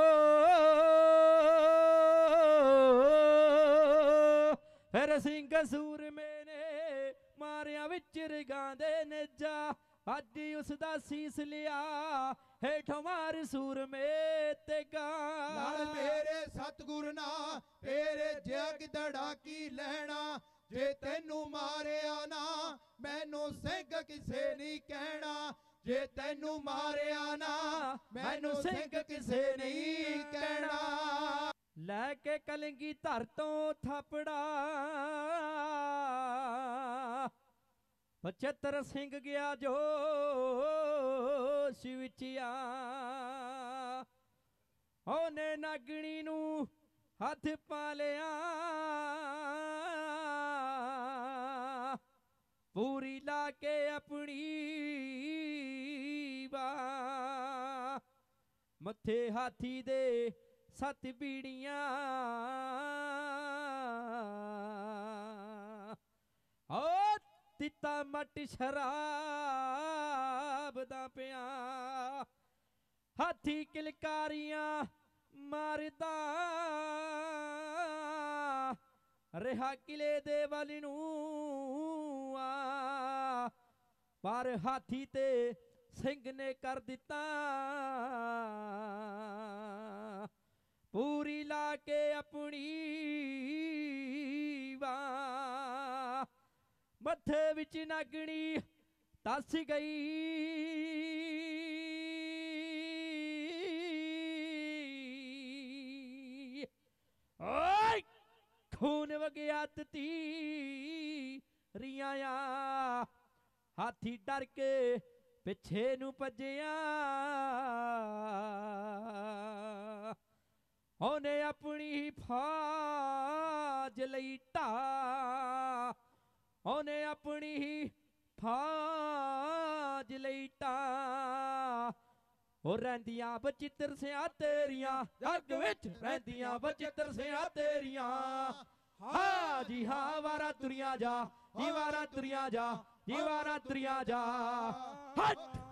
ਫਿਰ ਸਿੰਘ ਸੂਰਮੇ ਨੇ ਮਾਰਿਆ ਵਿੱਚ ਰਗਾਂ ਦੇ ਨੇਜਾ, ਅੱਜ ਉਸ ਦਾ ਸੀਸ ਲਿਆ ਹੇਠੋਂ ਮਾਰ ਸੂਰਮੇ ਤੇ ਗਾ। ਨਾਲ ਮੇਰੇ ਸਤਿਗੁਰ ਨਾ ਤੇਰੇ ਜਿਹਾ ਗਿੱਦੜਾ ਕੀ ਲੈਣਾ, ਜੇ ਤੈਨੂੰ ਮਾਰਿਆ ਨਾ ਮੈਨੂੰ ਸਿੰਘ ਕਿਸੇ ਨਹੀਂ ਕਹਿਣਾ, ਜੇ ਤੈਨੂੰ ਮਾਰਿਆ ਨਾ ਮੈਨੂੰ ਸਿੰਘ ਕਿਸੇ ਨਹੀਂ ਕਹਿਣਾ। ਲੈ ਕੇ ਕਲੰਗੀ ਧਰ ਤੋਂ ਥਾਪੜਾ ਬਚਿੱਤਰ ਸਿੰਘ ਗਿਆ ਜੋਸ਼ ਵਿੱਚ ਆ, ਉਹਨੇ ਨਾਗਣੀ ਨੂੰ ਹੱਥ ਪਾ ਲਿਆ, ਪੂਰੀ ਲਾ ਕੇ ਆਪਣੀ ਬਾਹ, ਮੱਥੇ ਹਾਥੀ ਦੇ ਸੱਤ ਬੀੜੀਆਂ, ਓ ਤਿੱਤਾ ਮਟ ਸ਼ਰਾਬ ਦਾ ਪਿਆ, ਹਾਥੀ ਕਿਲਕਾਰੀਆਂ ਮਾਰਦਾ ਰਿਹਾ ਕਿਲੇ ਦੇ ਵੱਲ ਨੂੰ ਆ, ਪਰ ਹਾਥੀ ਤੇ ਸਿੰਘ ਨੇ ਕਰ ਦਿੱਤਾ ਪੂਰੀ ਲਾ ਕੇ ਆਪਣੀ ਬਾਂਹ ਮੱਥੇ ਵਿੱਚ ਨਾਗਣੀ ਦੱਸ ਗਈ ਓਏ ਖੂਨ ਵਗਿਆ ਤਤੀ ਰੀਆਂ ਆ ਹਾਥੀ ਡਰ ਕੇ ਪਿੱਛੇ ਨੂੰ ਭੱਜਿਆ ਉਹਨੇ ਆਪਣੀ ਫਾਜ ਲਈ ਢਾ ਉਹਨੇ ਆਪਣੀ ਫਾਜ ਲਈ ਢਾ ਉਹ ਰਹਿੰਦੀਆਂ ਬਚਿੱਤਰ ਸਿਆਂ ਤੇਰੀਆਂ ਜੱਗ ਵਿੱਚ ਰਹਿੰਦੀਆਂ ਬਚਿੱਤਰ ਸਿਆਂ ਤੇਰੀਆਂ ਹਾਂ ਜੀ ਹਾਂ ਵਾਰਾ ਤੁਰੀਆਂ ਜਾ ਜੀ ਵਾਰਾ ਤੁਰੀਆਂ ਜਾ ਜੀ ਵਾਰਾ ਤੁਰੀਆਂ ਜਾ ਹਟ